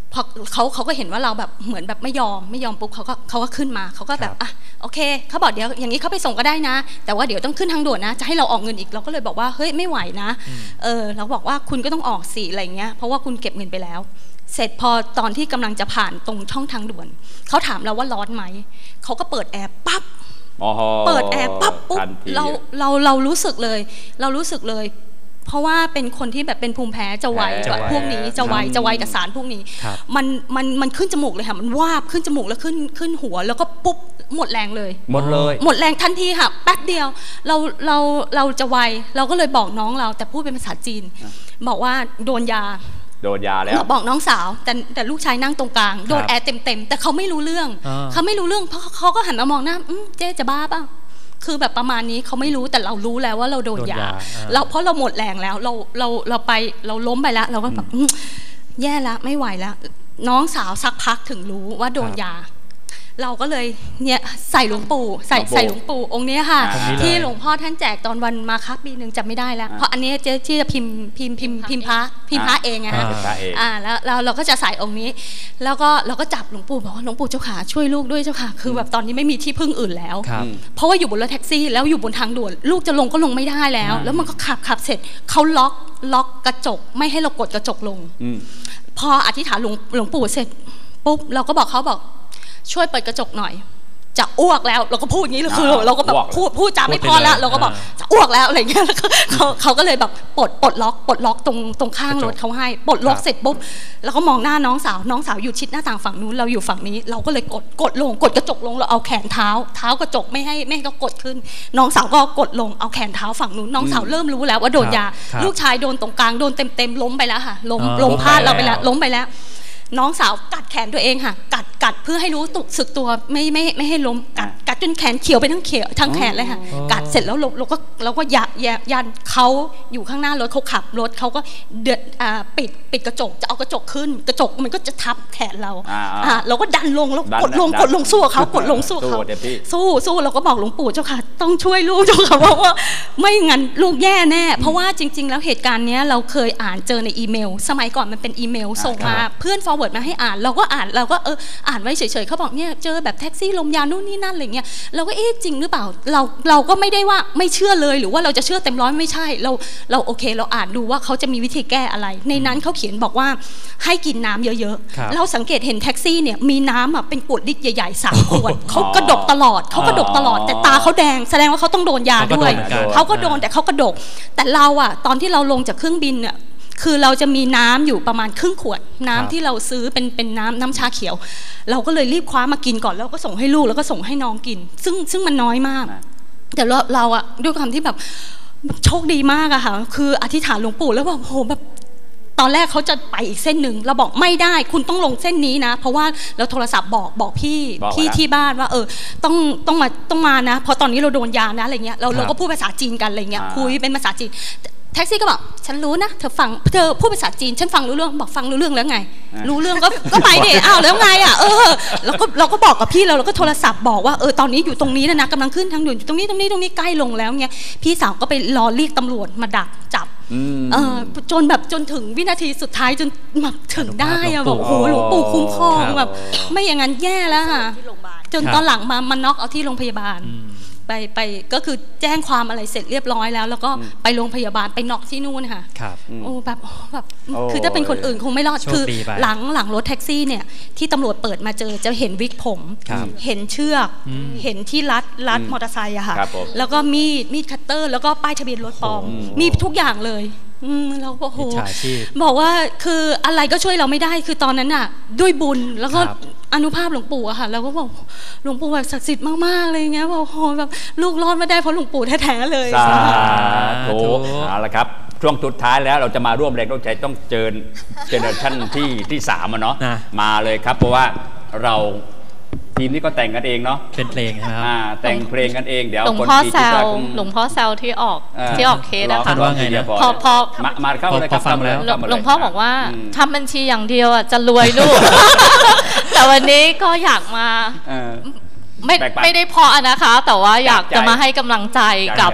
พอเขาเขาก็เห็นว่าเราแบบเหมือนแบบไม่ยอมไม่ยอมปุ๊บเขาก็เขาก็ขึ้นมาเขาก็แบบอ่ะโอเคเขาบอกเดี๋ยวอย่างนี้เขาไปส่งก็ได้นะแต่ว่าเดี๋ยวต้องขึ้นทางด่วนนะจะให้เราออกเงินอีกเราก็เลยบอกว่าเฮ้ยไม่ไหวนะเออเราบอกว่าคุณก็ต้องออกสิอะไรเงี้ยเพราะว่าคุณเก็บเงินไปแล้วเสร็จพอตอนที่กำลังจะผ่านตรงช่องทางด่วนเขาถามเราว่าร้อนไหมเขาก็เปิดแอร์ปั๊บเปิดแอร์ปั๊บปุ๊บเราเราเรารู้สึกเลยเรารู้สึกเลยเพราะว่าเป็นคนที่แบบเป็นภูมิแพ้จะไวพวกนี้จะไวจะไวกับสารพวกนี้มันมันมันขึ้นจมูกเลยค่ะมันวาบขึ้นจมูกแล้วขึ้นขึ้นหัวแล้วก็ปุ๊บหมดแรงเลยหมดเลยหมดแรงทันทีค่ะแป๊บเดียวเราเราเราจะไวเราก็เลยบอกน้องเราแต่พูดเป็นภาษาจีนบอกว่าโดนยาโดนยาแล้วบอกน้องสาวแต่แต่ลูกชายนั่งตรงกลางโดนแอร์เต็มๆแต่เขาไม่รู้เรื่องเขาไม่รู้เรื่องเพราะเขาก็หันมามองหน้าเจ๊จะบ้าป่ะคือแบบประมาณนี้เขาไม่รู้แต่เรารู้แล้วว่าเราโดนยาเราเพราะเราหมดแรงแล้วเราเราเราไปเราล้มไปแล้วเราก็แบบแย่แล้วไม่ไหวแล้วน้องสาวสักพักถึงรู้ว่าโดนยาเราก็เลยเนี่ยใส่หลวงปู่ใส่ใส่หลวงปู่องค์นี้ค่ะที่หลวงพ่อท่านแจกตอนวันมาฆปีหนึ่งจำไม่ได้แล้วเพราะอันนี้เจ๊ที่จะพิมพ์พิมพ์พิมพ์พิมพ์พระพิมพ์พระเองไงฮะอ่าแล้วเราเราก็จะใส่องค์นี้แล้วก็เราก็จับหลวงปู่บอกว่าหลวงปู่เจ้าขาช่วยลูกด้วยเจ้าค่ะคือแบบตอนนี้ไม่มีที่พึ่งอื่นแล้วเพราะว่าอยู่บนรถแท็กซี่แล้วอยู่บนทางด่วนลูกจะลงก็ลงไม่ได้แล้วแล้วมันก็ขับขับเสร็จเขาล็อกล็อกกระจกไม่ให้เรากดกระจกลงพออธิษฐานหลวงหลวงปู่เสร็จปุ๊บเราก็บอกเขาบอกช่วยเปิดกระจกหน่อยจะอ้วกแล้วเราก็พูดอย่างนี้เลยคือเราก็แบบพูดพูดจาไม่พอแล้วเราก็บอกจะอ้วกแล้วอะไรเงี้ยแล้วเขาเขาก็เลยแบบปลดปลดล็อกปลดล็อกตรงตรงข้างรถเขาให้ปลดล็อกเสร็จปุ๊บแล้วก็มองหน้าน้องสาวน้องสาวอยู่ชิดหน้าต่างฝั่งนู้นเราอยู่ฝั่งนี้เราก็เลยกดกดลงกดกระจกลงเราเอาแขนเท้าเท้ากระจกไม่ให้ไม่ให้เขากดขึ้นน้องสาวก็กดลงเอาแขนเท้าฝั่งนู้นน้องสาวเริ่มรู้แล้วว่าโดนยาลูกชายโดนตรงกลางโดนเต็มเต็มล้มไปแล้วค่ะล้มล้มพลาดเราไปแล้วล้มไปแล้วน้องสาวกัดแขนตัวเองค่ะกัดกัดเพื่อให้รู้ตุกสึกตัวไม่ไม่ไม่ให้ล้มกัดกัดจนแขนเขียวไปทั้งเขียวทั้งแขนเลยค่ะกัดเสร็จแล้วเราเราก็เราก็ยันยันเขาอยู่ข้างหน้ารถเขาขับรถเขาก็เดือดปิดปิดกระจกจะเอากระจกขึ้นกระจกมันก็จะทับแขนเราอ่าเราก็ดันลงแล้วกดลงกดลงสู้เขากดลงสู้เขาสู้สู้เราก็บอกหลวงปู่เจ้าค่ะต้องช่วยลูกเจ้าค่ะเพราะว่าไม่งั้นลูกแย่แน่เพราะว่าจริงๆแล้วเหตุการณ์นี้เราเคยอ่านเจอในอีเมลสมัยก่อนมันเป็นอีเมลส่งมาเพื่อน forward มาให้อ่านเราก็อ่านเราก็เอออ่านไว้เฉยๆเขาบอกเนี่ยเจอแบบแท็กซี่ลมยานู่นนี่นั่นอะไรเงี้ยเราก็เอ๊ะจริงหรือเปล่าเราเราก็ไม่ได้ว่าไม่เชื่อเลยหรือว่าเราจะเชื่อเต็มร้อยไม่ใช่เราเราโอเคเราอ่านดูว่าเขาจะมีวิธีแก้อะไรในนั้นเขาเขียนบอกว่าให้กินน้ำเยอะๆเราสังเกตเห็นแท็กซี่เนี่ยมีน้ำอ่ะเป็นขวดลิตรใหญ่ๆสามขวดเขากระดกตลอดเขากระดกตลอดแต่ตาเขาแดงแสดงว่าเขาต้องโดนยาด้วยเขาก็โดนแต่เขากระดกแต่เราอ่ะตอนที่เราลงจากเครื่องบินเนี่ยคือเราจะมีน้ำอยู่ประมาณครึ่งขวดน้ำที่เราซื้อเป็นเป็นน้ำน้ำชาเขียวเราก็เลยรีบคว้ามากินก่อนแล้วก็ส่งให้ลูกแล้วก็ส่งให้น้องกินซึ่งซึ่งมันน้อยมากแต่เราเราอะด้วยความที่แบบโชคดีมากอะค่ะคืออธิษฐานหลวงปู่แล้วแบบโหแบบตอนแรกเขาจะไปอีกเส้นหนึ่งเราบอกไม่ได้คุณต้องลงเส้นนี้นะเพราะว่าเราโทรศัพท์บอกบอกพี่พี่ที่บ้านว่าเออต้องต้องมาต้องมานะเพราะตอนนี้เราโดนยานะอะไรเงี้ยเราเราก็พูดภาษาจีนกันอะไรเงี้ยคุยเป็นภาษาจีนแท็กซี่ก็บอกฉันรู้นะเธอฟังเธอพูดภาษาจีนฉันฟังรู้เรื่องบอกฟังรู้เรื่องแล้วไงรู้เรื่องก็ก็ไปดิอ้าวแล้วไงอ่ะเออเราก็เราก็บอกกับพี่เราเราก็โทรศัพท์บอกว่าเออตอนนี้อยู่ตรงนี้นะกำลังขึ้นทางด่วนอยู่ตรงนี้ตรงนี้ตรงนี้ใกล้ลงแล้วเงี้ยพี่สาวก็ไปรอเรียกตำรวจมาดักจับเออจนแบบจนถึงวินาทีสุดท้ายจนแบบถึงได้อะบอกโอ้โหหลวงปู่คุ้มครองแบบไม่อย่างนั้นแย่แล้วค่ะจนตอนหลังมามันน็อกเอาที่โรงพยาบาลไปไปก็คือแจ้งความอะไรเสร็จเรียบร้อยแล้วแล้วก็ไปโรงพยาบาลไปน็อกที่นู่นค่ะโอ้แบบแบบคือถ้าเป็นคนอื่นคงไม่รอดคือหลังหลังรถแท็กซี่เนี่ยที่ตำรวจเปิดมาเจอจะเห็นวิกผมเห็นเชือกเห็นที่รัดรัดมอเตอร์ไซค์อะค่ะแล้วก็มีดมีดคัตเตอร์แล้วก็ป้ายทะเบียนรถปลอมมีทุกอย่างเลยเราก็โหบอกว่าคืออะไรก็ช่วยเราไม่ได้คือตอนนั้นอะด้วยบุญแล้วก็อนุภาพหลวงปู่อะค่ะเราก็บอกหลวงปู่แบบศักดิ์สิทธิ์มากๆอะไรเงี้ยบอกโหแบบลูกรอดมาได้เพราะหลวงปู่แท้ๆเลยสาธุเอาละครับช่วงสุดท้ายแล้วเราจะมาร่วมแรงร่วมใจต้องเจอเจเนอเรชั่นที่ที่สามอะเนาะมาเลยครับเพราะว่าเราทีมนี้ก็แต่งกันเองเนาะเป็นเพลงนะครับแต่งเพลงกันเองเดี๋ยวหลวงพ่อแซวหลวงพ่อแซวที่ออกที่ออกเคสนะคะว่าไงเนี่ยพอพอมาเข้าเลยครับฟังแล้วหลวงพ่อบอกว่าทำบัญชีอย่างเดียวอ่ะจะรวยลูกแต่วันนี้ก็อยากมาไม่ไม่ได้เพาะนะคะแต่ว่าอยากจะมาให้กำลังใจกับ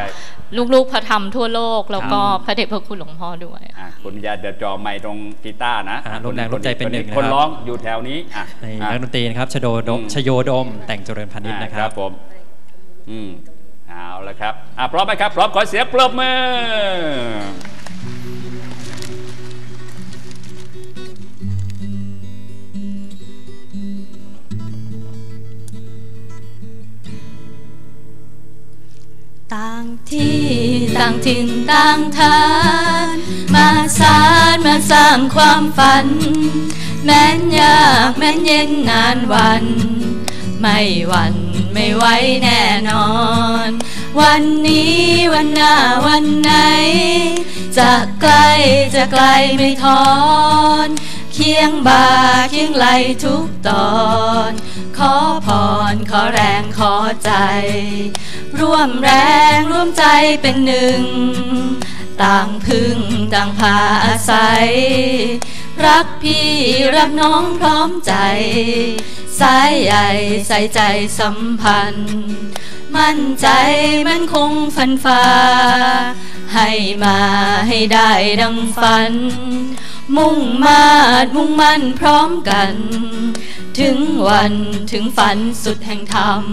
ลูกๆพระธรรมทั่วโลกแล้วก็พระเดชพระคุณหลวงพ่อด้วยคุณยาเดี๋ยวจอไมค์ตรงกีตาร์นะร่วมแรงร่วมใจเป็นหนึ่งคนร้องอยู่แถวนี้นักดนตรีนะครับชโดดมชโยดมแต่งเจริญพานิชนะครับผมอืมเอาละครับอ่ะพร้อมไหมครับพร้อมขอเสียงปรบมือต่างที่ต่างถิ่นต่างทานมาสานมาสร้างความฝันแม้นยากแม้นเย็นนานวันไม่หวั่นไม่ไว้แน่นอนวันนี้วันหน้าวันไหนจะไกลจะไกลไม่ทอนเคียงบ่าเคียงไหลทุกตอนขอพรขอแรงขอใจร่วมแรงร่วมใจเป็นหนึ่งต่างพึ่งต่างพาอาศัยรักพี่รักน้องพร้อมใจสายใหญ่ใส่ใจสัมพันธ์มั่นใจมั่นคงฟันฟ้าให้มาให้ได้ดังฝันมุ่งมาดมุ่งมั่นพร้อมกันถึงวันถึงฝันสุดแห่งธรรม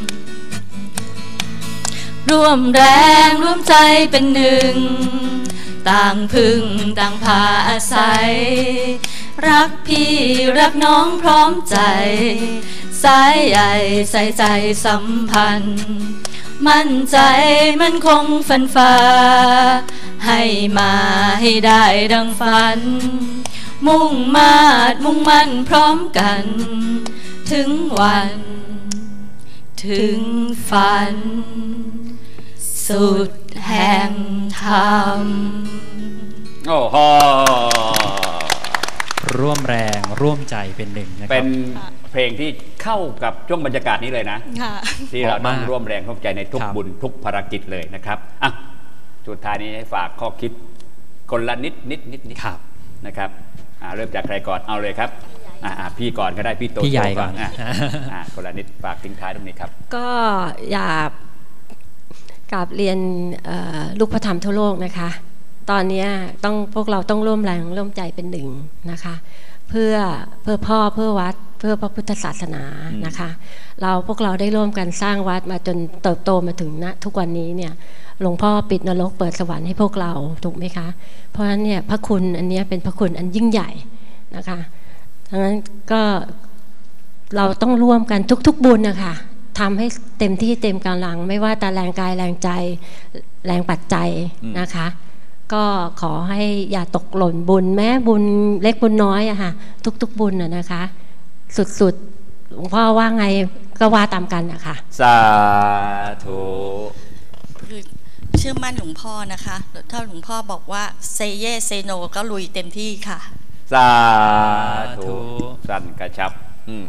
ร่วมแรงร่วมใจเป็นหนึ่งต่างพึ่งต่างพาอาศัยรักพี่รักน้องพร้อมใจสายใหญ่ใส่ใจสัมพันธ์มั่นใจมั่นคงฟันฟ้าให้มาให้ได้ดังฝันมุ่งมาดมุ่งมั่นพร้อมกันถึงวันถึงฝันสุดแห่งธรรมโอ้โหร่วมแรงร่วมใจเป็นหนึ่งนะครับเป็นเพลงที่เข้ากับช่วงบรรยากาศนี้เลยนะที่เราต้องร่วมแรงร่วมใจในทุกบุญทุกภารกิจเลยนะครับอ่ะสุดท้ายนี้ให้ฝากข้อคิดคนละนิดนิดนิดนิดนะครับอ่าเริ่มจากใครก่อนเอาเลยครับอ่าพี่ก่อนก็ได้พี่โตพี่ใหญ่ก่อนอ่าคนละนิดฝากทิ้งท้ายตรงนี้ครับก็อยากกราบเรียนลูกพระธรรมทั่วโลกนะคะตอนนี้ต้องพวกเราต้องร่วมแรงร่วมใจเป็นหนึ่งนะคะเพื่อเพื่อพ่อเพื่อวัดเพื่อพระพุทธศาสนานะคะเราพวกเราได้ร่วมกันสร้างวัดมาจนเติบโตมาถึงณทุกวันนี้เนี่ยหลวงพ่อปิดนรกเปิดสวรรค์ให้พวกเราถูกไหมคะเพราะฉะนั้นเนี่ยพระคุณอันนี้เป็นพระคุณอันยิ่งใหญ่นะคะดังนั้นก็เราต้องร่วมกันทุกๆบุญนะคะทำให้เต็มที่เต็มกำลังไม่ว่าแต่แรงกายแรงใจแรงปัจจัยนะคะก็ขอให้อย่าตกหล่นบุญแม้บุญเล็กบุญน้อยอะค่ะทุกๆบุญอะนะคะสุดๆหลวงพ่อว่าไงก็ว่าตามกันนะคะสาธุเชื่อมั่นหลวงพ่อนะคะถ้าหลวงพ่อบอกว่าเซเยเซโนก็ลุยเต็มที่ค่ะสาธุสั้นกระชับ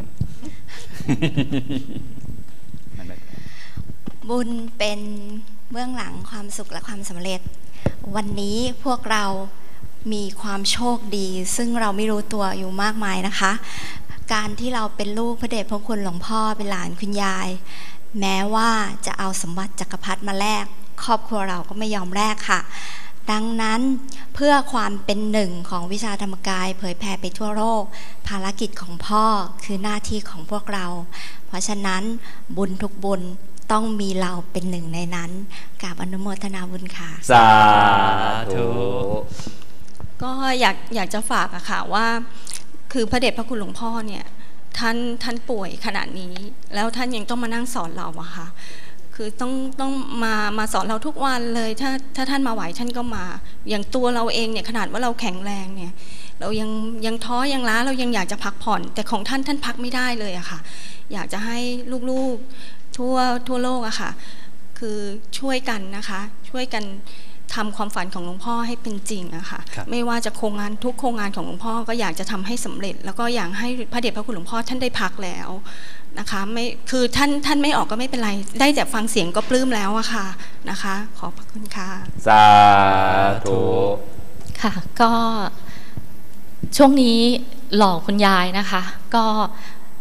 บุญเป็นเบื้องหลังความสุขและความสำเร็จวันนี้พวกเรามีความโชคดีซึ่งเราไม่รู้ตัวอยู่มากมายนะคะการที่เราเป็นลูกพระเดชพระคุณหลวงพ่อเป็นหลานคุณยายแม้ว่าจะเอาสมบัติจักรพรรดิมาแลกครอบครัวเราก็ไม่ยอมแลกค่ะดังนั้นเพื่อความเป็นหนึ่งของวิชาธรรมกายเผยแผ่ไปทั่วโลกภารกิจของพ่อคือหน้าที่ของพวกเราเพราะฉะนั้นบุญทุกบุญต้องมีเราเป็นหนึ่งในนั้นกราบอนุโมทนาบุญค่ะสาธุก็อยากอยากจะฝากอะค่ะว่าคือพระเดชพระคุณหลวงพ่อเนี่ยท่านท่านป่วยขนาดนี้แล้วท่านยังต้องมานั่งสอนเราอะค่ะคือต้องต้องมามาสอนเราทุกวันเลยถ้าถ้าท่านมาไหวท่านก็มาอย่างตัวเราเองเนี่ยขนาดว่าเราแข็งแรงเนี่ยเรายังยังท้อยังล้าเรายังอยากจะพักผ่อนแต่ของท่านท่านพักไม่ได้เลยอะค่ะอยากจะให้ลูกๆทั่วทั่วโลกอะค่ะคือช่วยกันนะคะช่วยกันทำความฝันของหลวงพ่อให้เป็นจริงอะค่ะไม่ว่าจะโครงงานทุกโครงงานของหลวงพ่อก็อยากจะทำให้สำเร็จแล้วก็อยากให้พระเดชพระคุณหลวงพ่อท่านได้พักแล้วนะคะไม่คือท่านท่านไม่ออกก็ไม่เป็นไรได้แต่ฟังเสียงก็ปลื้มแล้วอะค่ะนะคะขอบพระคุณค่ะสาธุค่ะก็ช่วงนี้หล่อคุณยายนะคะก็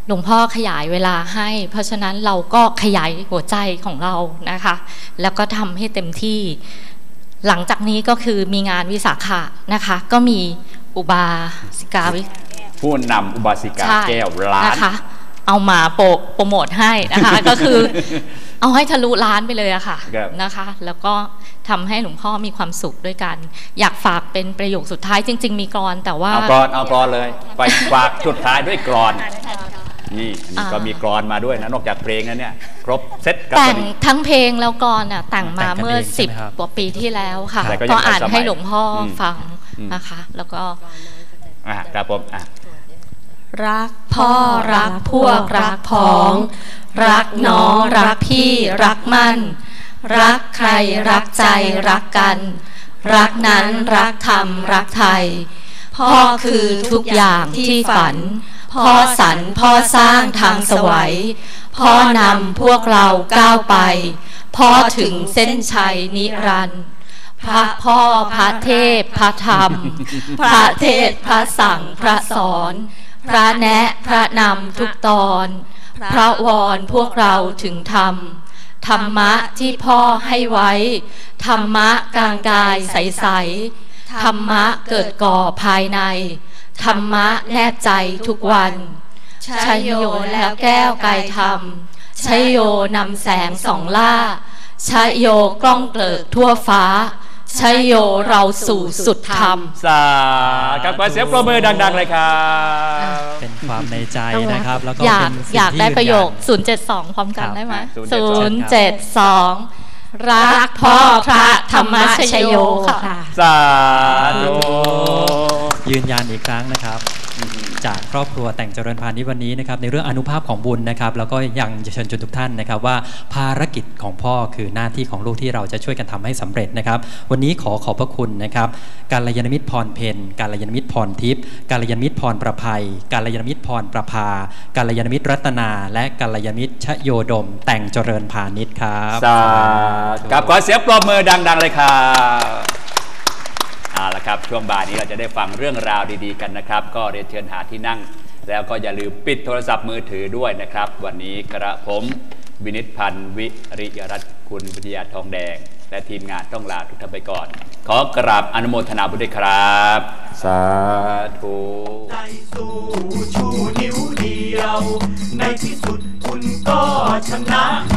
หลวงพ่อขยายเวลาให้เพราะฉะนั้นเราก็ขยายหัวใจของเรานะคะแล้วก็ทำให้เต็มที่หลังจากนี้ก็คือมีงานวิสาขะนะคะก็มีอุบาสิกาผู้นำอุบาสิกาแก้วล้านนะคะเอามาโปกโปรโมทให้นะคะ ก็คือเอาให้ทะลุล้านไปเลยอะค่ะนะคะแล้วก็ทำให้หลวงพ่อมีความสุขด้วยกันอยากฝากเป็นประโยคสุดท้ายจริงๆมีกลอนแต่ว่าเอากลอนเอากลอนเลยไปฝากสุดท้ายด้วยกลอนนี่นี่ก็มีกลอนมาด้วยนะนอกจากเพลงนั้นเนี่ยครบเซตแต่งทั้งเพลงแล้วกลอนอ่ะแต่งมาเมื่อสิบกว่าปีที่แล้วค่ะก็อ่านให้หลวงพ่อฟังนะคะแล้วก็อ่ะครับผมอ่ะรักพ่อรักพวกรักพ้องรักน้องรักพี่รักมั่นรักใครรักใจรักกันรักนั้นรักธรรมรักไทยพ่อคือทุกอย่างที่ฝันพ่อสรรพ่อสร้างทางสวัยพ่อนำพวกเราก้าวไปพ่อถึงเส้นชัยนิรันดร์พระพ่อพระเทพพระธรรมพระเทศพระสั่งพระสอนพระแนะพระนำทุกตอนพระวอนพวกเราถึงธรรมธรรมะที่พ่อให้ไว้ธรรมะกลางกายใสๆธรรมะเกิดก่อภายในธรรมะแนบใจทุกวันชัยโยแล้วแก้วกายธรรมชัยโยนำแสงส่องล่าชัยโยกล้องเกลิกทั่วฟ้าชัยโยเราสู่สุดธรรมสาธุขอเสียงปรบมือดังๆเลยครับเป็นความในใจนะครับแล้วก็อยากอยากได้ประโยคศูนย์เจ็ดสองพร้อมกันได้ไหมศูนย์เจ็ดสองรักพ่อพระธรรมชัยโยค่ะสาธุยืนยันอีกครั้งนะครับจากครอบครัวแต่งเจริญพาณิชย์วันนี้นะครับในเรื่องอานุภาพของบุญนะครับแล้วก็ยังเชิญชวนทุกท่านนะครับว่าภารกิจของพ่อคือหน้าที่ของลูกที่เราจะช่วยกันทำให้สำเร็จนะครับวันนี้ขอขอบพระคุณนะครับกัลยาณมิตรพรเพนกัลยาณมิตรพรทิพย์กัลยาณมิตรพรประภัยกัลยาณมิตรพรประภากัลยาณมิตรรัตนาและกัลยาณมิตรชโยดมแต่งเจริญพาณิชย์ครับสาธุกับขอเสียงปรบมือดังๆเลยครับเอาละครับช่วงบ่ายนี้เราจะได้ฟังเรื่องราวดีๆกันนะครับก็เรียนเชิญหาที่นั่งแล้วก็อย่าลืมปิดโทรศัพท์มือถือด้วยนะครับวันนี้กระผมวินิจพันธ์วิริยรัตน์คุณวิทยาทองแดงและทีมงานต้องลาทุกท่านไปก่อนขอกราบอนุโมทนาบุญด้วยครับสาธุใจสู้ชูนิ้วเดียวในที่สุดคุณก็ชนะ